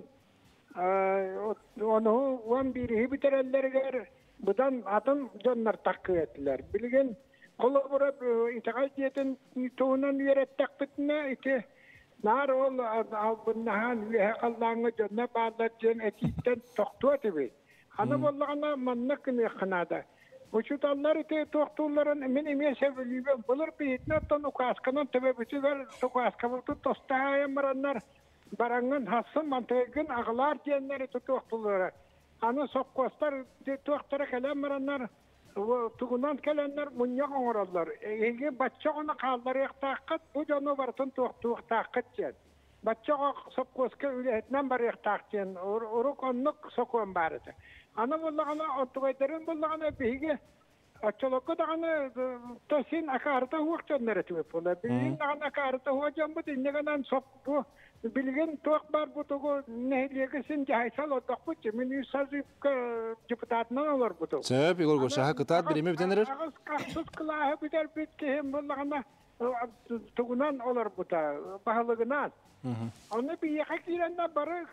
onu on biri bitirenlerger budan atın dönler takı ettiler. Bilgen kolabora itiqal diyetin tuğunan üyeret takbitine iti nar ol albunnahan üye kallağını dönne bağlar jen etitten toktu etibi. Ana bollağına mannak ne kınada. Uçutallar iti toktuların min ime sevilibe bulur bihitne ton ukaskanan tebe bitiver ukaskabıtı tostahaya maranlar. Barangın hasım mantıgın ağlar diyenleri tutuqtuları. Anı soqqostar tutuqtara kalemmaranlar, tuğunan kalemler munyak oğrallar. Ege batça onu qallar yaqtaqat, bu canı bartın tuqtaqat diyen. Batça soqqoska ületnen bar yaqtaq diyen, uruk onluk soqon barıdı. Anı bollağına otuqaydarın bollağına bihige Açılıkı dağını tosin akarta huğçanları tüvep ola. Bilgin dağını akarta huğcan bu dinleganan soktu. Bilgin tuğ bar bu tuğu nehliyegisin cahaysal odak bu cemin yüzsazı cıpıtatından olur bu tuğu. Sebep igol goşaha kıtat birimi bitenerir? Ağız kaksız kılahı biter bitki hem bollağına tuğunan olur bu da bahalığından. Onu bir yakak irende barı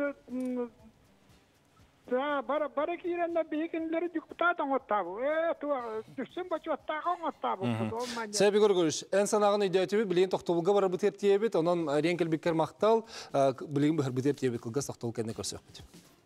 bara bara kirenle bihikinleri diktatın ottabu. E tu düşsün başı ottağın ottabu. Sebep igol goş. En sanağın ideyatı bileğin toxtuluğa bara biter tiyebit. Onun renkel bikker maqtal bileğin bahar biter tiyebit kılgas toxtuluğa kendine körsek bit.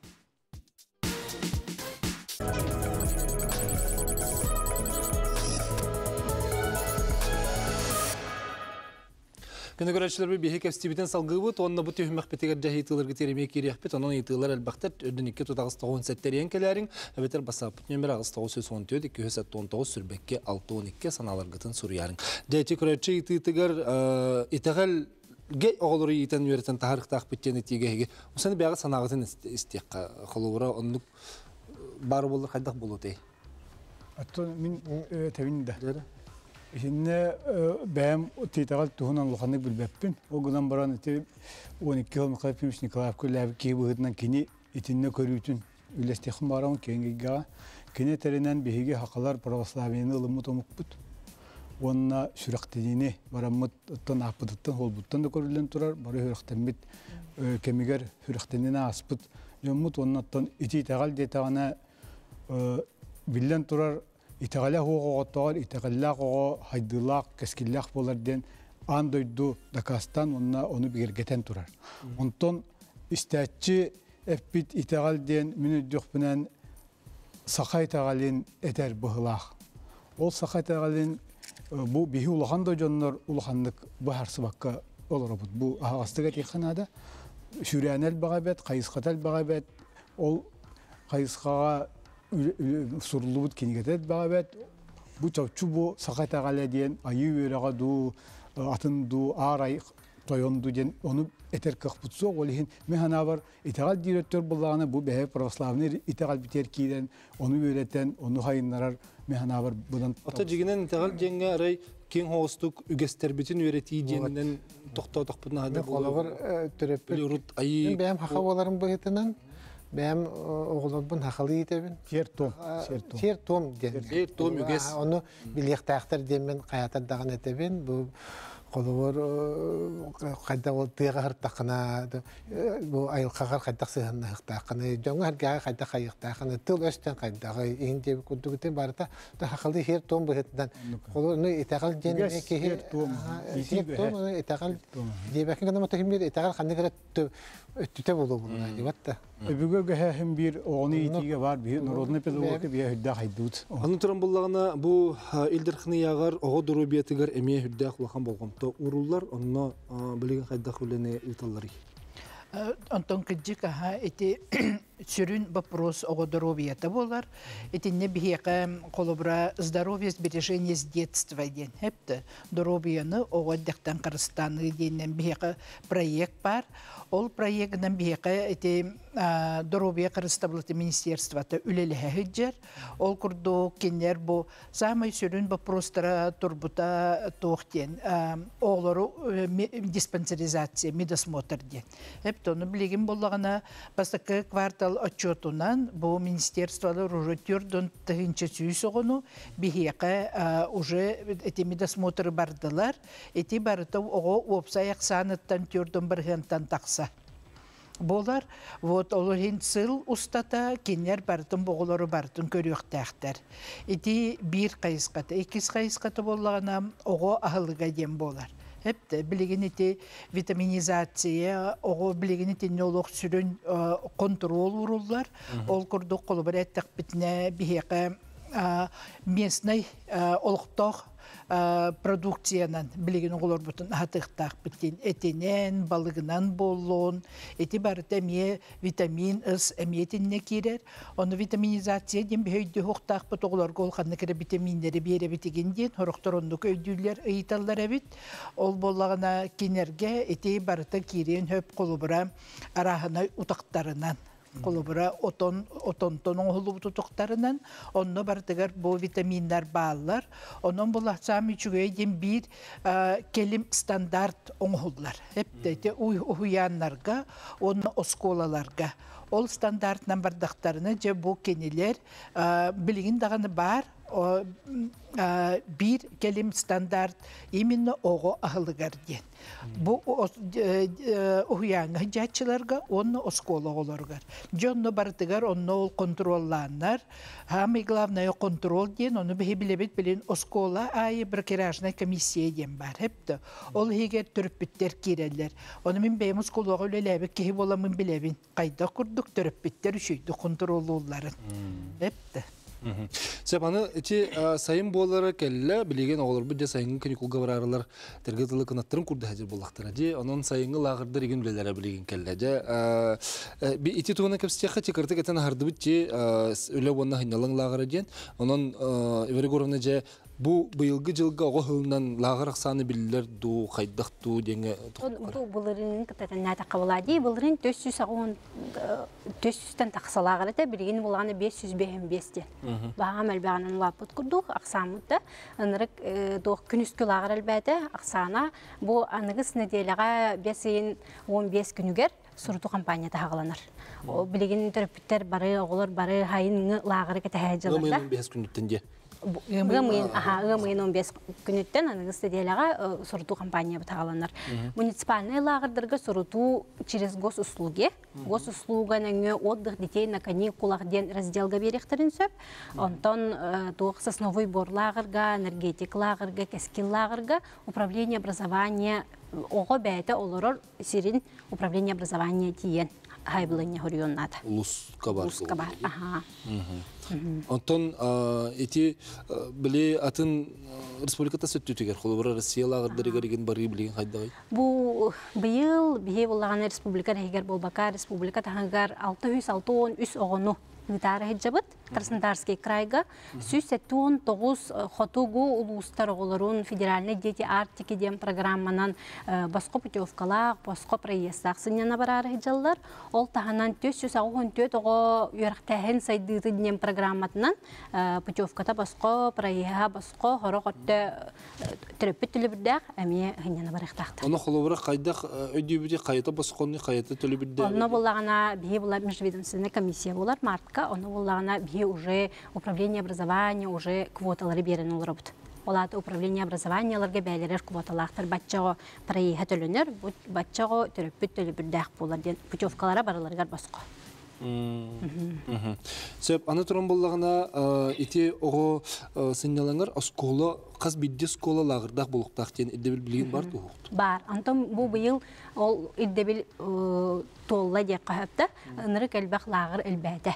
Күні көрәтшілер бір бейхек әстебеден салғы бұд, онына бұт үйімек бетегер жахи тылырғы теремей керек бет, оның етілер әлбақтар өрдін екі тұтағыз тоғын сәттер ең кәләрің, әбетер басапыт нөмір ағыз тоғыз сөз он төрт, екі сөз он тоғыз сүрбекке алты он екі саналарғытын сұрыярың. Жәйті көрәтші етігер етігіл гей оғылыры етен өретін тағырық тақ біттен етігеге, осыны бәғі санағытын істеққа қолуыра онлық бары болыр қайдақ болу дей. Аттон мен тәуінді. Şimdi ben titaqal tuhundan luqanlık bilbepпин. O günden baran eti on iki yıl Mikhail Pimiş Nikolaev Kulev ki bu hıdından kini itinne körütün ülestihim baran kengiga kini terinen bihigi haqalar pravoslaviyini ılımı tomukput. Onna süraqtedini baramıt ıttan ahpıdıttan holbuttan da körülen turar. Barı hüraqtenbit kemiger hüraqtenine aspıt. Jommut onnattan iti taqal detağına billen turar. İteğale hoğuğutar, iteğale hoğu haydılaq, keskillaq bolarden andoydu dakastan onna onu bir geten turar. Ondan istatçı epbit iteğalden minüddüqbünen saqa iteğalin eter bıhılaq. Ol saqa iteğalin bu bihi ulağan da jonlar ulağanlık baharsı bakka olur bu. Bu ağastıga teyxanada şüriyanel bağabet, qayısqatal bağabet, ol qayısqağa surulubut kinigetet bağabet bu çavçu bu sakat ağale diyen ayı öğreğe du atın du ağray toyondu diyen onu eter kakputsu olihin mehana var itegal direktör bulağına bu behe pravoslavni itegal biter kiden onu öğreten onu hayınlarar mehana var bundan ata jiginen itegal jenge aray кең хоостук үгестербитин үрети денинен токтоток бутна да Олар төрөп. Лурут айы. Бәм хакабаларын быгытынан бәм оголорбун хакалы итебин. Сер том. Сер том ден. Сер том үгес. Оны билектактар демен каятардаган этебин. Бу Коловор кайда ол тыга хартакына бу айылкагар кайда сыгынна хактакына жаңа харга кайда кайыктакына тыл өстөн кайдагы эң деп күдүгүтен барта да хакылды хер том быгытдан колорны итагал жен эки хер том итагал дебекин гана мотохимбир итагал ханны керет өттүтө болду буна дебатта Бүгөгө һәм бир огны итиге бар, бир народный педагогика бия хүддә хайдут. Аны туран буллагына бу илдерхны ягар ого дуру биятыгар эме хүддә хулахан болгонто уруллар онно билеген хайда хүлене италлары. Антон Кыджик аха эти сөрүн вопрос ого здоровья-то болар. Эти не бияка колобра здоровье сбережение с детства ден. Хепте здоровьяны ого дактан Кыргызстаны денен бияка проект бар. Ол проектнан бияка эти здоровье Кыргызстан министерството үлелеһе хиджер. Ол курду кенер бу самый сөрүн вопростара турбута тохтен. Оглору диспансеризация, медосмотр ден. Хепте оны билеген боллагына бастакы квартал отчетунан бу министерстволар уже түрдөн тыгынча сүйсөгөнү бихияка уже эти медосмотры бардылар. Эти барыта ого опсаяк саныттан түрдөн биргентан такса. Болар вот олорин сыл устата кенер бартын боголору бартын көрүктәктер. Эти бир кайыската, экис кайыската боллагана ого ахылыга дем болар. Hepte bilginiti vitaminizasiya, oğu bilginiti nolog sürün kontrol vururlar. Ol kurduk kolu bir ettik bitne biheke местный олықтaq продукциядан білген олар бұтын атықтақ біттен етенен, балығынан болуын, еті барыта ме витамин С әметінне керер. Оны витаминизация ден бүйді хоқтақ бұт оларға олғанны кері витаминдері бере бітігенден, хорықтар онды көйділер ұйталар әбіт. Ол болағына кенерге еті барыта керен хөп қолы бұра арағына ұтақтарынан. Колубра отон отонтонун холу тутуктарынан онно бартыгар бу витаминдар баалар онон була сами чугейден бир келим стандарт оңхуллар хепте уяннарга онно осколаларга ол стандартнан бардактарына же бу кенелер билигин даганы бар bir kelim standart именно ого ахылыгар ден. Бу уянга жачыларга онны оскола олоргар. Жонно бартыгар онны ол контролланнар. Хамы главное контрол ден, оны бихи билебет билен оскола айы бракеражная комиссия ден бар. Хепті. Ол хегер түріппіттер керелер. Оны мен бейм осколаға өлеләбі кехи боламын билебин. Қайда күрдік түріппіттер үшүйді контроллуларын. Хепті. Сепаны эти сайын болары келле билеген оғылар бүдде сайынғы каникулга барарылар тергетілі қанаттырын күрді хәзір болақтыра де, оның сайынғы лағырды реген білелері білеген келле де. Ити туғына кәпстияққа текірті кәтен ағырды бүтте өлі онына хайналың лағыры ден, оның Иварий Горовна же Бу быйылгы жылга ого хылынан лагыр аксаны билилер ду кайдак ду деңе Бу булырын кытатын такабылади булырын төрт жүз он төрт жүздөн таксалагыр да билген булганы беш жүз беш де. Бага мелбагынын лапыт курдук аксамытта анырык до күнүскү лагыр албады аксана бу аныгыс неделага бесин он беш күнүгер сурту компанияда хагаланар. О билген төрөпүттер бары оголор бары хайын лагыры кете хажаларда. он беш күнүттен де. Гымын, аха, гымын он беш күнүттен аныгыс неделага сурту компания бутагаланар. Муниципальный лагердерге сурту через госуслуги. Госуслуга наңе отдых детей на каникулах ден разделга беректерин сөп. Онтон тух сосновой бор лагерга, энергетик лагерга, кескил лагерга, управление образования ого бәйті олорор сирин управление образования тиен. Хайблыне хорионнат. Луска бар. Луска бар, аха. Онтон эти биле атын республиката сөттүтүгер холбора Россия лагердерген бары билген хайдагай. Бу быйыл бие булган республика регер болбака республика тагар алты жүз алтын үч огону гитара хеджабыт Краснодарский крайга сүз сетуон тогуз хотугу улустар олорун федеральный дети артики дем программанан баско путевкалак, баско проездак сыньяна барары хеджаллар. Ол таханан төс сүз ағуын төт оғы үйрақтахын сайдыты дем программатынан путевката баско проега баско хоро қотты түріппі түлі бірдәк әмие хыняна барықтақты. Оны қолыбыра қайдақ өйдебіде қайыта басқоны қайыта түлі бірдәк? Оны болағына бейі болар межведомственная комиссия болар мартка, оны болағына бейі уже управление образования, уже квоталары берен ол робот. Олаты управление образования ларга бәлерер квоталақтар батчаго проега төлөнер, батчаго түріппі түлі бірдәк болар ден путевкалара бараларғар басқа. Сөп, аны тұрын болағына ете оғы сынялаңар оскола, қаз бидде скола лағырдақ болуқтақ ден иддебіл білген бар тұғықты? Бар. Антон бұл бұйыл ол иддебіл толла дек қағыпты, ынырық әлбәқ лағыр әлбәді.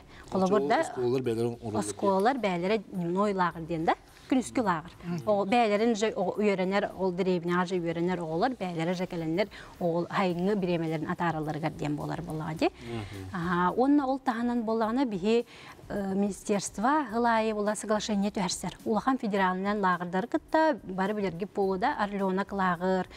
Осколалар бәлері немной лағыр денді. Күнүскү лагыр. О бәйләрен жай үйренер, ол деревня жай үйренер оғылар, бәйләре жакеленер, ол хайыңы биремелерин атараларга дем болар болады. Аха, онна ол таханан болғаны бихи министерство гылайы була соглашение төһәрсәр. Улахан федеральнан лагырдар кытта бары билерге полуда Орленок лагыр,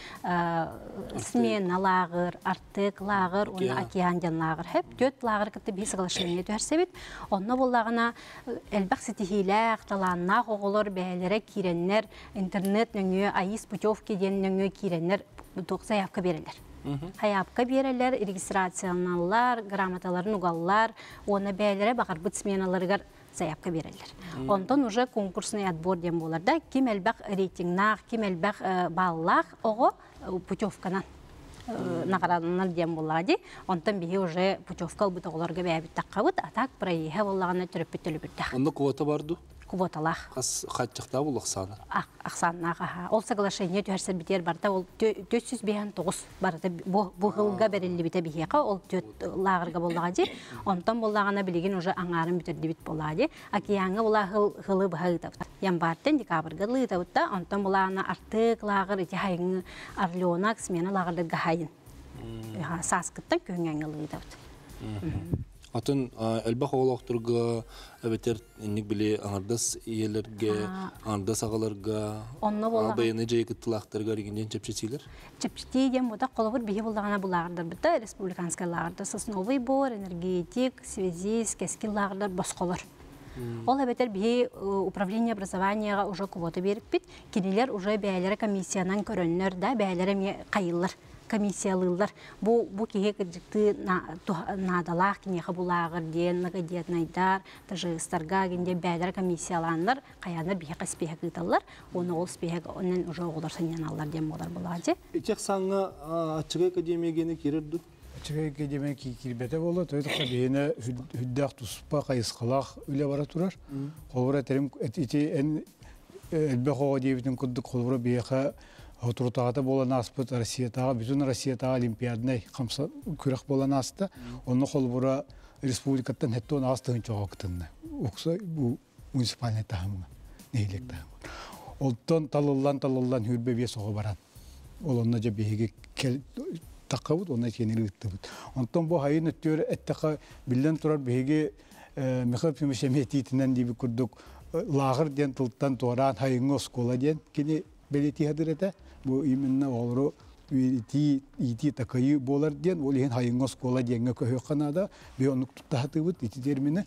Смена лагыр, Артык лагыр, онна Океанден лагыр. Хеп төт лагыр кытта бихи соглашение төһәрсәбит. Онна боллагына элбәк ситихиләк таланна оғылар бәләре киреннер, интернет нөңе айыс путевки ден нөңе киреннер тоқса япка берелер. Хаяпка берелер, регистрациялар, грамоталарын угаллар, оны бәләре бағар бұт сменаларығар заявка берелер. Онтон уже конкурсный отбор дем боларда, кем әлбәқ рейтингнақ, кем әлбәқ баллақ оғы путевканан нағаранынар дем болады. Онтон бейі уже путевкал бұт оғыларға бәйбіт таққабыт, атақ проеға болағына түріп бүттілі бірді. Онда квота барды? Квоталах. Қас қатчықта бұл ақсаны? Ақсаннаға. Ол соглашение түйәрсер бітер барда, ол төрт жүз тоғыз барды бұғылға бәрілі біте бейеқа, ол төт лағырға болағады. Онтан болағына білеген уже аңарын бітерді біт болады. Акияңы бола ғылы бұғылдауды. Янбартен декабрға лығдауды, онтан болағына артық лағыр, еті хайыңы Орленок, Смена лағырды ғайын. Саскыттан көнгәңі лығдауды. Атын әлбәқ оғылақтырға, әбетер әнік біле аңардас иелерге, аңардас ағаларға, байыны жайы күттілақтарға регенден чепшетейлер? Чепшетейден бұда қолығыр бейі болағына бұлағырдар бұда, республиканскай лағырдар, сосновый бор, энергетик, связист, кәскі лағырдар басқолар. Ол әбетер бейі управление образованияға уже квота беріп бит, кенелер уже бәйлері комиссиянан көрінлер да, бәйлері қайылыр. Комиссиялылар. Бу бу кеге кыржыкты надалах кинеха булагыр ден нагадетнайдар, тажыстарга генде бәйләр комиссияланлар, каянар бие каспеге кыталлар. Оны ол спеге оннан уже оглар саняналар дем болар булади. Ичек саңга ачык академиягене кирерди? Ачык академия кирбете болду. Тойдукка бейне хүддак туспа кайыскалах үле бара турар. Колбура терим эти эн элбехо дебитин куддук колбура бейха Отырутағаты болан аспыт Россиятаға, бүтін Россиятаға олимпиаднай қамса күрек болан асты. Оны қол бұра республикаттан әтті оны астығын жоға күтінді. Оқса бұл муниципальный тағымға, нейлек тағымға. Олттан талылан талылан хүрбе бе соға баран. Ол онына жа бейге таққа бұд, онына кенелі үтті бұд. Онтан бұл хайын өттері әттіға білден тұрар бейге Михаил Пимешеметиетінен дейбі күрдік лағыр ден тылттан туаран хайыңы оскола ден кені белети хадырета. Бу именно олру ити ити такайы болар ден, ол ен хайыңос кола денге көйөкканада бионук туттахатыбыт ити термини.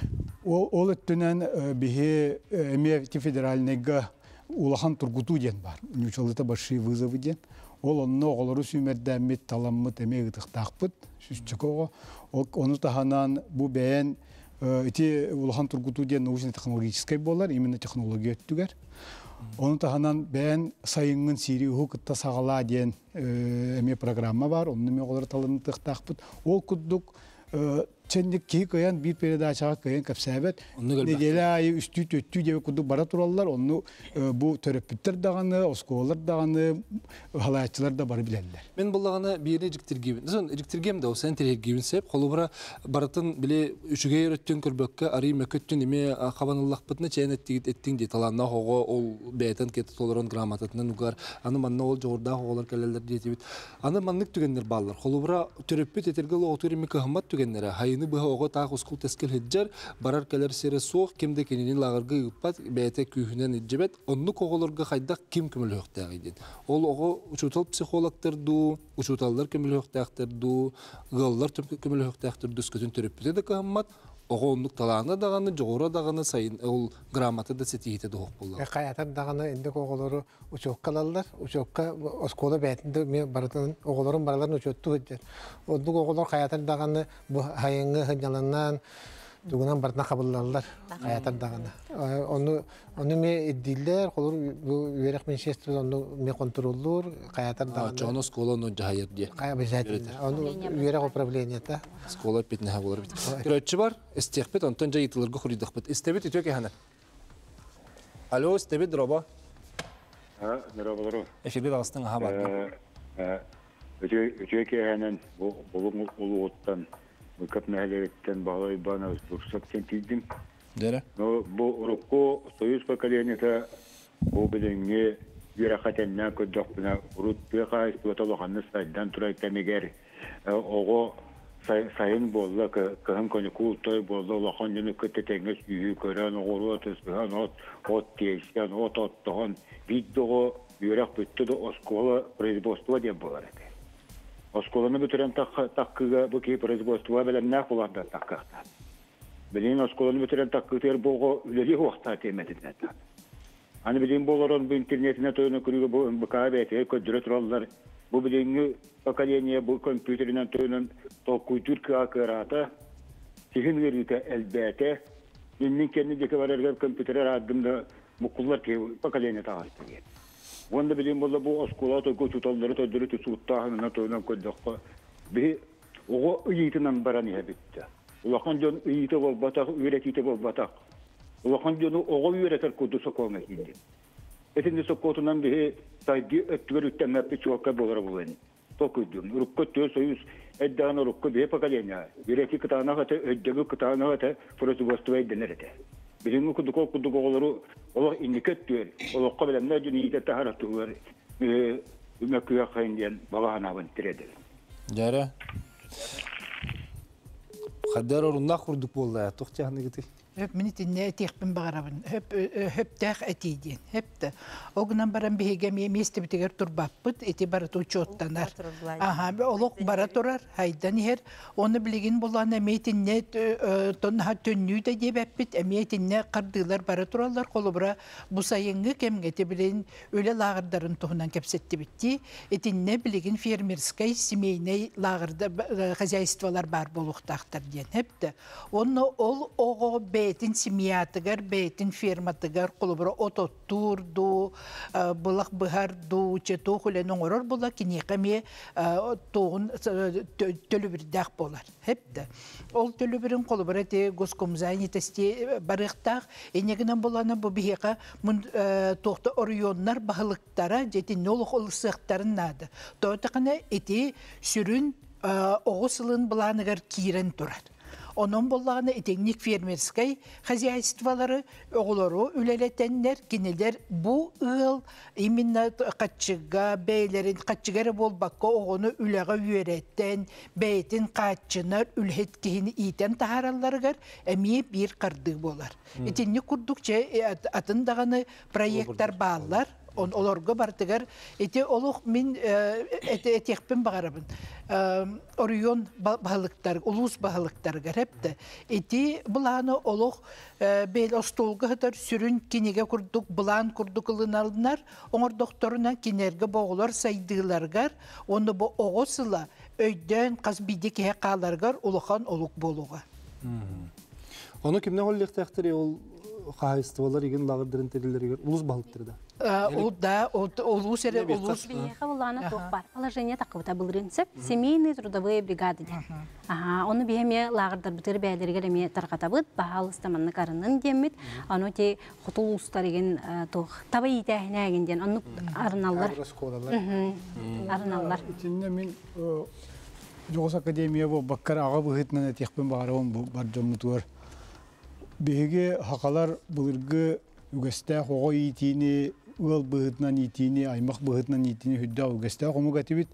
Ол өттүнен бихе эме федеральныйга улахан тургуту ден бар. Нючалыта баши вызовы ден. Ол онно оголору сүймердәмит таламмыт эме гытыктакпыт. Сүзчөкого. Оны таханан бу бәен ити улахан тургуту ден научно-технологический болар, именно технология өттүгер. Оны таханан бән сайыңын сири ұқытта сағала ден әме программа бар, оның мен олар талыны тұқтақпыт. Ол күддік чендик кей көйен bir передачаға көйен кәпсәбет. Неделі айы үсті төттү деп күддік бара туралар. Оны бұл төрөппіттер дағаны, осколар дағаны, халаятчылар да бары білелер. Мен бұлағана бейіне жіктіргейбін. Нәзін, жіктіргейм да осы әнтірегейбін сәп, қолы бұра баратын біле үшіге өрөттен көрбөкке, арый мәкөттен еме қабанылақ бұтына чәйін әттің де таланна хоғы ол бәйтін кеті толырын граммататынан ұғар. Аны манна ол жоғырда хоғылар кәлелер дейті бит. Аны маннық түгенлер балылар. Қолы бұра төрөппет етергілі отыр еме көхімат түгенлері. сайыны быһа ого таах ускул тескел хеджер барар келер сере соох кимде кенинин лагырга ыппат бәте күйүнен иджебет онну коголорга хайдак ким көмөлөктәг идин. Ол ого учутал психологтарду, учуталлар көмөлөктәгтерду, гыллар көмөлөктәгтерду скөтүн төрөппүтө да каммат. Ого оннук талаана даганы, жогора даганы сайын ол грамота да сетиите дох болду. Каятан даганы инде коголору учоккалалар, учокка оскола бәтинде мен баратын оголорун бараларын учотту хеджер. Ондук оголор каятан даганы бу хайыңы хыжаланнан тугунан бартына кабыллалар каятан даганы. Оны оны ме иддиллер, колор бу верек министрлер оны ме контроллор каятан даганы. Чоно скола но жайыр ди. Кая обязательно. Оны верек управление та. Скола питне болор бит. Көрөчү бар, истехпет онтон жайытылырга хуридык бит. Истебит үтөк хана. Алло, истебит дроба. А, дробалар. Эфирде дагыстын ха бар. Э, үтөк үтөк ханан бу булуң улуттан Мыкап нәһәләреттән балай бана рөхсәт тидим. Дәре. Но бу руко союз поколениета бу беләнгә ярахатеннә көдәкне урут бега истоталганны сайдан турай тәмегәр. Ого сайын болла кыһын көне култой болла лахан җыны көтәтәңгә сүйү көрән огыры төсбән от от тешкән от оттаган видео ярах битте дә оскола производство дип булар. Осколаны бөтөрән таккыга бу ки производство белән нәх буларда таккыта. Белән осколаны бөтөрән таккытыр буго үлеге вакытта темәдән. Аны белән буларын бу интернетне тойны күрүгә бу МБКБТ көдрә торалар. Бу белән поколение бу компьютернан тойны то культура карата тигенләргә әлбәттә миннән кенне дикә барырга компьютер адымда бу куллар ки поколение тагыстыгы. Ванда билим болла бу осколато көчүталдары төдөрү суттаһына тойнан көддөккө би ого ыйтынан бараны хабитте. Улахан жон ыйты бол батак үйрәтите бол батак. Улахан жон ого үйрәтер көдү соколма килди. Этинде сокотунан би тайди өттөр үттәмәп чуакка болар булган. Токудум рукко төр союз эдданы рукко бе поколения. Үйрәти кытана хата өддөгө кытана хата производство иденерде. Билиму кудуко кудуко олору олор индикаттер олокка белән нәҗүни итә харатулар э мәккә хәйдән балаһына бинтирәдер. Дәре. Хәдәр урынна курдук булды. Тохчаны гите. Hep minitinde tekbin bağırabın. Hep hep tek etiydi. Hep de. O günden baran bir hegemi mesti bitiger turbapıt eti barat uçottanlar. Aha bir oluk barat orar. Haydan her onu bilgin bulan emeyetin ne tonha tönlüğü de debepit emeyetin ne kardılar barat orarlar kolubra bu sayıngı kemgeti bilin öyle lağırların tohunan kepsetti bitti. Etin ne bilgin fermerskay simeyne lağırda hazayistvalar bar boluqtaqtar diyen. Hep de. Onu ol oğo beytin simyatıgar, beytin firmatıgar, kulubra ototturdu, bulak bıhardu, çeto hulenin oror bulak ki nikami toğun tölü bir dağ bolar. Hep de. Ol tölü birin kulubra te goskomzayni testi barıqtaq, eneginen bulana bu biheka toğda oriyonlar bahılıktara, jetin noluk olısıqtarın nadı. Toğdakana eti sürün oğusılın bulanıgar kiren turar. Onun bollağına eteknik fermerskay hazayistvaları oğulları üleletenler kineler bu ıl iminna kaçıga beylerin kaçıgarı bol bakka oğunu ülega üretten beytin kaçınar ülhetkihini iten taharallarıgar emiye bir kardığı bolar. Hmm. Etinni kurdukça atındağını proyektler bağlar. On olorga bartıgar eti oluk min eti etekpin bağırabın. Oriyon bahalıktar, ulus bahalıktar hep de. Eti bulağını oluk bel ostolga hıtar sürün kinege kurduk, bulan kurduk ılın aldılar. Onlar doktoruna kinerge boğular saydılargar. Onu bu oğusula öyden kazbideki hekalargar ulukan oluk boluğa. Onu kimden olliqtaqtır ol Xahistvalar igen lağırdırın terileri ulus balıktırdı. O da улус эре улус. Бияха булана тохпар. Положение такого-то был принцип. Семейные трудовые бригады. Ага, оны бияме лагырдар битер бәйләргә эме таркатабыт, баһалыстаманны карынын демит. Аны те хутул устар еген тох табай итәһнәген ден. Аны арналар. Арналар. Итинне мин Жогос академия бу баккар ага быгытнан этекпен барам бу бар жомутур. Беге хакалар булыргы үгәстә хого итини, ул быгытнан итини, аймак быгытнан итини хүддә үгәстә хомуга тибит.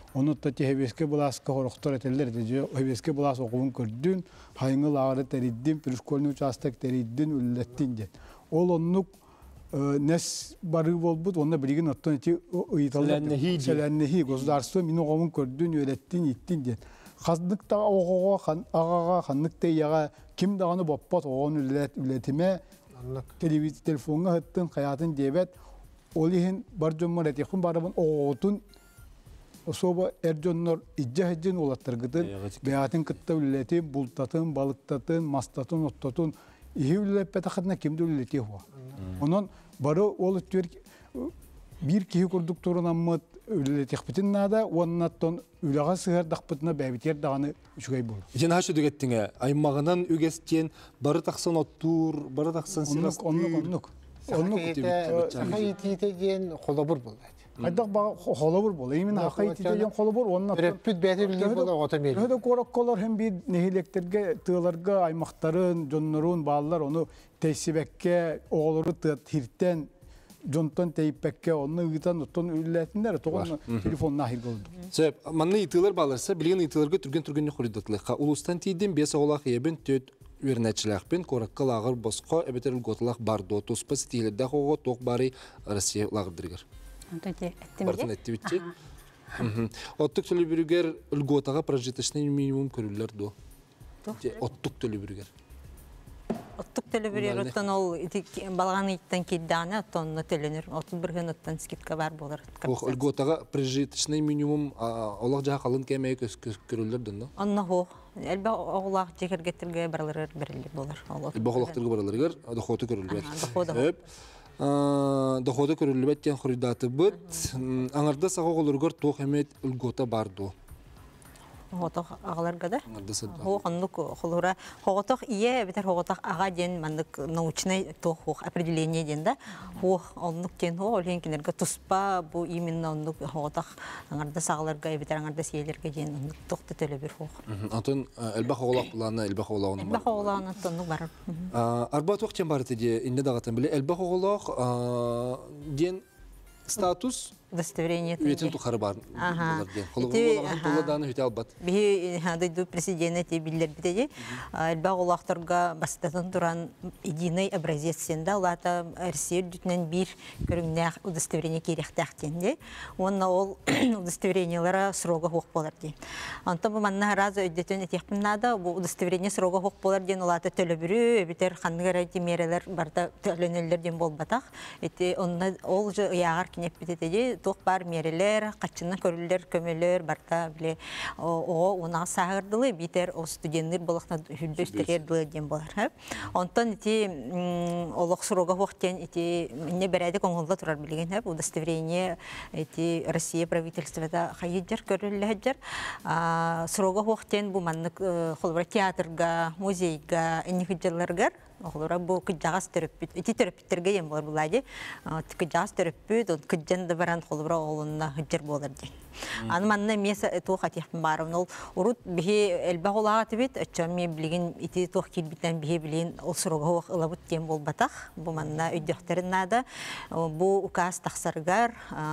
Onu da tehbesке bulas kahoroktor eteller de tehbeske bulas okuvun kördün, hayıngıl ağrı teriddin, pürüşkolunu uçastak teriddin, üllettin de. Ol onluk nes barı bolbut, onunla birigin attan eti ıyitalı selennehi, gozdarsı, minu okuvun kördün, öğrettin, ittin de. Kazdık da oğuğa, ağağa, kanlık da yağa, kim dağını boppat, oğun ületime, televizyon telefonuna hıttın, hayatın debet, olihin barcomar etekun barabın oğutun, Osoba erjonlar icca hecin olattırgıdın, beyatın kıtta ülletin, bultatın, balıktatın, mastatın, ottatın, iyi üllet petakadına kimde ülleti huwa. Onun barı olu diyor ki, bir kişi kurduk torundan mı ülletik bitin nada, onundan ülağa sığır dağpıtına bebiter dağını şügey bulur. Jen haşu dügettiğine, aymağından ügestiyen barı taksan ottur, barı taksan sirastır. Onluk, onluk, onluk. Onluk iti gen kolabur buldu. Aydak bağa holabur bol. Emin hakayı titelen holabur onunla. Röpüt beti bilgi bola otomeli. Öyle korakkolar hem bir nehilekterge, tığlarga, aymaqtarın, jonnorun, bağlar onu teysibekke, oğulları tirten, jontan teyipbekke, onu ıgıtan, oton ülletinler, toğun telefon nahir oldu. Sebep, manna itiler bağlarsa, bilgen itilerge türgen türgenini xoridatlıqqa. Ulustan tiyden besa olaq yebin töt Ürnetçilikpin korakka lağır bosqa, ebeter ülgotalaq bardo, tospa sitihilerde xoğu toq bari Rusya lağırdırgır. Бартын әтті бітчек. Оттық төлі бүрігер үлготаға прожиточный минимум көрілер до. Оттық төлі бүрігер. Оттық төлі бүрігер, оттан ол балған иттен кейданы, оттан төленер. Оттық бірген оттан скидка бар болар. Үлготаға прожиточный минимум олақ жаға қалын кәмәй көрілер дұнда? Онна хоқ. Әлбә оғылақ жекер геттірге баралар бірілі болар. Әлбә оғылақтырғы бараларығыр, доходы көрілер. Доходы көрілбет тен құридаты бұд. Аңарда саға олырғыр тоқ әмет үлгота барды. Хоғытық ағаларға да? Хоғындық қолыра. Хоғытық ие, бітер хоғытық аға ден, мандық научный тоқ хоқ определение ден да. Хоқ ондық ден хоқ, олен кенерге тұспа, бұл именно ондық хоғытық аңарда сағаларға, бітер аңарда сейелерге ден ондық тоқты төлі бір хоқ. Антон, әлбә хоғылақ бұланы, әлбә хоғылағыны бар? Әлбә хоғылағыны тондық бар. Арба тоқ тен бар теді, инне дағатын біле, әлбә хоғылақ ден статус удостоверение үетін тұқары бар. Қолығылағын албат. Бі хадыйду президенті білдер бітеді. Әлбә олақтарға бастатын тұран единый образец сенде. Олата Россия дүтінен бір көріңнәқ удостоверение керектәқтенде. Онна ол удостоверениялары сроға хоқ болар ден. Антон бұл манна разы өйдетін әтекпіннада бұл удостоверение сроға хоқ болар ден. Олата төлі бүрі, өбітер қанығар әйті мерелер барда төленелерден бол батақ. Ол жы ұяғар кенеп бітетеді. Тоқ бар мерелер, қачына көрілер, көмелер, барта біле оға оңа сағырдылы, битер о студенттер болықна хүлді үстерерділі ден болар. Онтан ити олық сұруға хоқтен не бәрәді қоңғылда тұрар білген. Удостоверение Россия правительствода қайыджар, көрілі сұруға хоқтен бұл маннық театрға, музейға, әнекіджаларғар Олар бұл күджағас төріппіт, эти төріппіттерге ем болар бұлайды. Күджағас төріппіт, ол күдженді баран қолыбыра олынна хүджер болар ден. Аныманна меса тоқ атияқпын барым. Ол ұрут бігі әлбә қолаға түбет, өтчам мен білген ити тоқ келбіттен бігі білген ол сұруға оқ ылабыт дем бол батақ. Бұл манна өйдіқтерін нада. Бұл ұқас тақсарғар,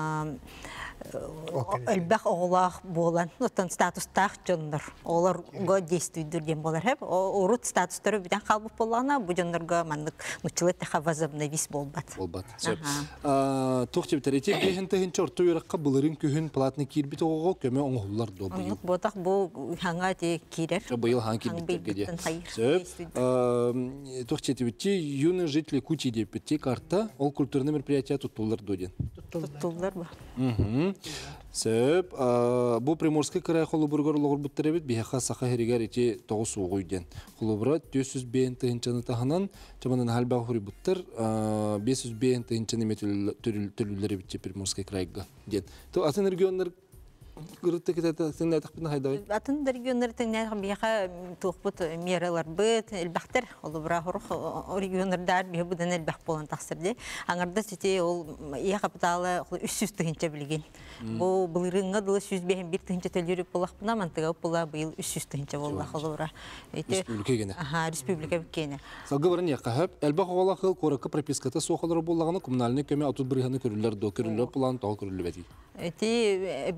әлбәқ оғылақ болан, оттан статустақ жондар. Олар ғо действуйдыр дем болар хеп. Ұрут статустары бітен қалбып болағына, бұл жондарға мандық нүчілет тәқа возобновис болбат. Болбат. Тоқ жебітер, ете бейхінті ұрту үйраққа бұлырын күйін платны кирбит оғыл көмі оңғылар до бұйыл. Оңғық ботақ бұл ханға те кирер. Бұйыл хан кирбиттерге де. Тоқ жетібітте, юны жители Кучи деп бітте карта, ол культурный мероприятия тұттулар доден. Тұттулар ба. Сөп, бұл Приморскай край қолыбырғар олығыр бұттыр әбет, бейхақа сақа херігер ете тоғы суғойден. Қолыбыра төс жүз бейін тұхынчаны тағынан, жаманын халбағы хүрі бұттыр, бес жүз бейін тұхынчаны ме төлілер әбетте Приморскай крайға ден. Атын регионлар Гүрітті кетеді, сенің айтақпын қайдауы? Атын регионлар теңнәйді бейқа туқпыт мералар бұд, әлбәқтер, олы бұра ғұрық регионлардар бей бұдан әлбәқ болан тақсырды. Аңарда сөте ол ия қапыталы үш жүз тұхынча білген. Бұл бұлырыңға дылы жүз бейін бір тұхынча төлеріп болақпына, мантыға бұла бұйыл үш жүз тұхынча болақ олы бұра. Республика кені? Аха, республика кені. Салғы барын яққа хөп, әлбәқ оғала қыл қораққа прописката соқалары болағаны коммунальны көме отыз бірғаны көрілер до, көрілер болан тоғы көрілі бәті. Эти бәхет білі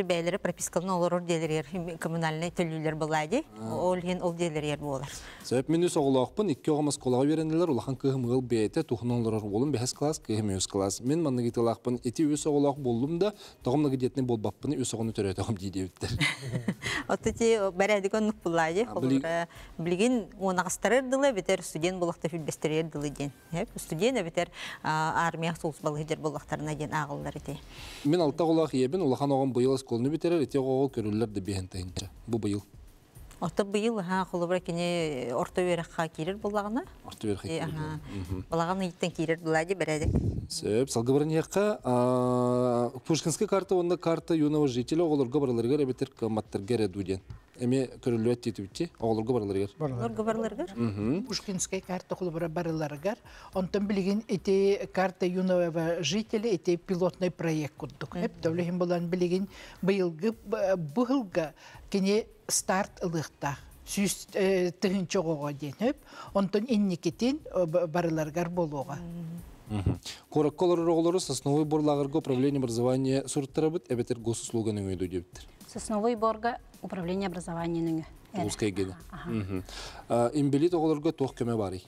бәйләре прописканы олорор делер коммунальный төлүлөр булады. Ол ген ол делер булар. Себеп мен үс оғылақпын, икки оғамыз қолаға беренділер, олақан кығым ғыл бейті, тұхынылырыр олым бәхес класс, кығым өз класс. Мен манны кетелақпын, еті өс оғылақ болдым да, тоғымны кететіне болбаппыны өс оғыны төрет оғым дейді өттір. Отты бәрәдік онық бұлайды, білген онағыстарыр дылы, бетер студент болақта филбестерер дылы ден. Студент бетер армия соғыс балғыдер болақтарына ден ағылдар еті. Мен алта оғылақ ебін, олақан оғын бұйыл сколыны бетерер, еті оғыл көрілер де бейін тайынша. Бұл бұйыл. Ота быйыл ха холобра кине орто верхка кирер булагына. Орто верхка кирер. Булагына иттен кирер булади береди. Сөп, салгыбырнияққа Пушкинский карта, онда карта юного жителя оғылырға бараларығар, әбетер қаматтырға рәдуден. Әме көрілі өтті өтті, оғылырға бараларығар. Оғылырға бараларығар? Пушкинский карта холобра бараларығар. Онтан білген эти карта юного жителя, эти пилотный проект күддік. Әп, дәулеген болан білген быйылғы бұғылға кине старт ылыqta. Сүз тыгынчы оға ден. Онтан инникетен барыларгар болуға. Коракколар оғылары сосновой борлағырға управление образования сұрттырабыт, әбетер госуслуганың өйді өдебіттір. Сосновой борға управление образованияның өй. Ұлысқай гені. Имбелит оғыларға тоқ көме бары?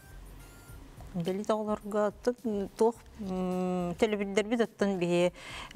Имбелит оғыларға тоқ телебілдер біз оттан бе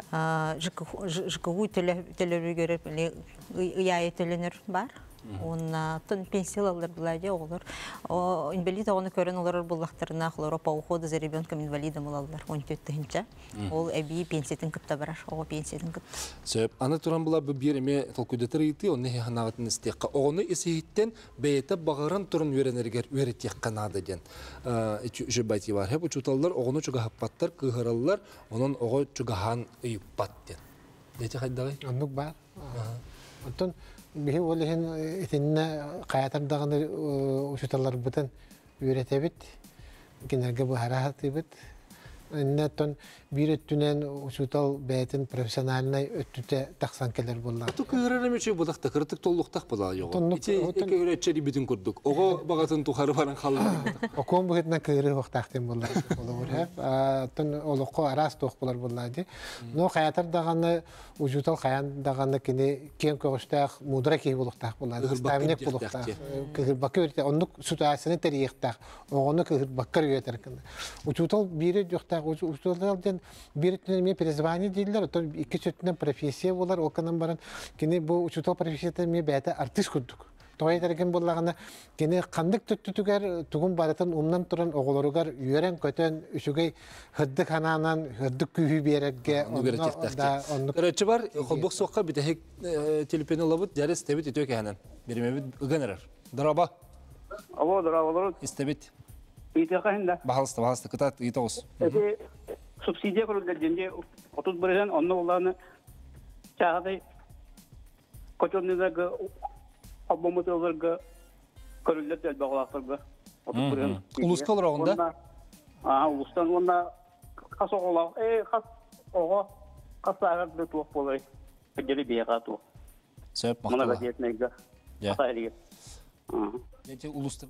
жықығу телебі көріп ұяйы теленер бар. Онна тон пенсиялар булайды оғылар. Инвалид оғыны көрін олар бұллақтарына Европа ухода за ребенком инвалидом олалар. он төрт тыгынча. Ол әбей пенсиятын кіпті барар. Оғы пенсиятын кіпті. Сөп, аны тұран бұла бұл бір еме талкүйдетір еті, оны ханағатын істеққа. Оғыны есейттен бәйеті бағаран тұрын өренергер өретек қанады ден. Үші байти бар. Хеп ұчуталылар оғыны чуға хаппаттар, кығыралылар, оның оғы чуғахан ұйыппат ден. Деті қайдағай? Аннук бар. Онтон бихи ол ехен етініне қаятардағаны ұшыталар бұтын үйретебіт, кенерге бұл харахаты біт. Иннеттон бир өттүнен учутал бәйтин профессиональный өттүте тақсан келер болла. Ату кыгырарым үчү будакта кыртык толлуктак була жого. Ити эке үрөчөри бүтүн көрдүк. Ого багатын тухары баран халлар. Окон бухетна кыгыры вактактен болла. Болор. А тон олоқко арас тоқпулар боллады. Но хаятар даганы учутал хаян даганы кини кен когуштак мудра ки болуктак боллады. Ставник болуктак. Кыгыр бакырте оннук ситуацияны терияктак. Огону кыгыр бакыр өтөркөн. Учутал бири жокта учуталдан биритне ми перезвани дилер, то iki çötünden profesiya bolar, o kanın baran kini bu uçutal profesiyada mi bäte artist kurduk. Toy ederken bollagana kini kandık tuttutugar tugun baratan umdan turan oğulurugar yören kötön üçügey hıddık hananan hıddık kühü berege da onu Kırıcı var, kolbuk soqqa bir de telefonu labıt ders tebit ediyor ki hanan. Birime gınerer. Daraba. Alo, daraba. İstebit. İyi kahinde. Bahalsta, bahalsta. Kıtat iyi toz. Ede subsidiya kurulduğunda otuz birden onunla olanı çağda koçonlarda ablamızlarda kurulduğu da bağlantıda otuz birden. Uluskal rağında. Aha, ulustan onda kas oğlan, e kas oğa kas ağır bir tuğ bolay. Geri bir yere tuğ. Sebep makala. Buna diyetmeyge. Ya. Sayılır. Aha. Yete uluslar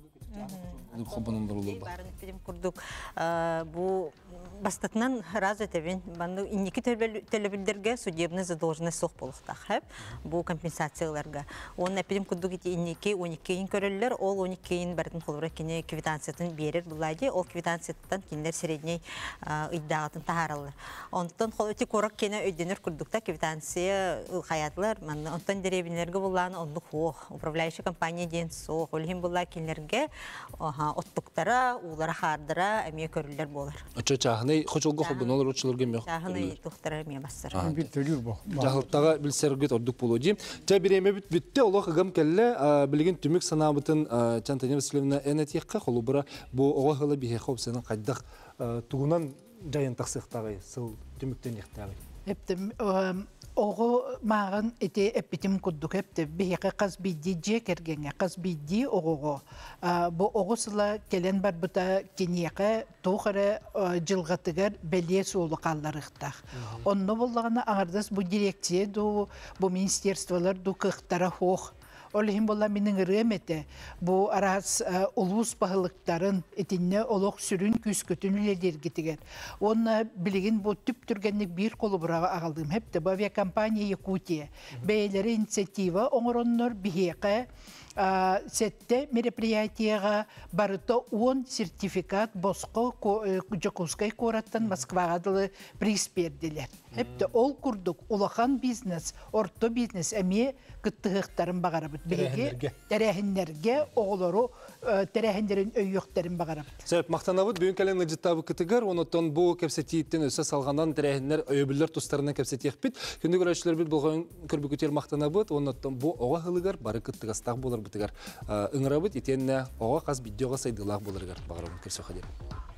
kurduk. Bu бастатынан раз этевен банды инники телебилдерге судебный задолженность сок болуктак хеп бу компенсацияларга он эпидем кудук инники он экинин көрөллөр ол он экинин бардын холбора кини квитанциятын берер булайды ол квитанцияттан киндер средний ыйдагатын тааралар онтон холоти корак кене өйдөнөр курдукта квитанция ылхаятлар ман онтон деребинерге булланы ондук ох управляющий компания ден со холхим булла кинлерге аха оттуктара улара хардыра эме көрөллөр болар Чахны хочолго хобун олар учулурга мек. Чахны доктора ме бассар. Бит төлүр бу. Жахылтага билсергет ордук болуди. Та биреме бит битте олох гам келле билген түмүк санабытын Чантания Васильевна энетикка холубра бу огохылы бихе хобсенин кайдак тугунан жайын таксыктагы сыл түмүктен яктагы. Эптем Oğu mağın ete epitim kudduk hepte biheke kaz biddi je kergenge kaz biddi oğu bu oğu sıla kelen bar buta kiniyeke toğara jılgatıgar belye soğulu kallarıqtaq. Onu bollağına ağırdas bu direksiye bu ministerstvalar du kıhtara hoğ Олхин болла минин ырымете бу арас улус бахылыктарын этинне олох сүрүн күскөтүн үлелергитигер. Онна билигин бу түп түргенник бир колу бурага агалдым. Хепте бу авиакомпания Якутия бейлери инициатива оңороннор бихеке сетте мероприятияга барыта он сертификат боско Жокускай кораттан Москвага дылы приз бердилер. Хепте ол курдук улахан бизнес, орто бизнес эми кыттыгыктарын багарабыт. Биги терехиннерге оголору терехиндерин өйөктөрүн багарабыт. Себеп мактанабыт бүгүн кален ыжыттабы кытыгар, онотон бу кепсетииттен өсө салгандан терехиндер өйбүллөр тустарынан кепсетиекпит. Күндү көрөчүлөр бит болгон көрбүкүтер мактанабыт, онотон бу ого хылыгар бары кыттыгастак болор бытыгар. Ыңырабыт итенне ого каз видеого сайдылак болоргар багарабын көрсө хадер.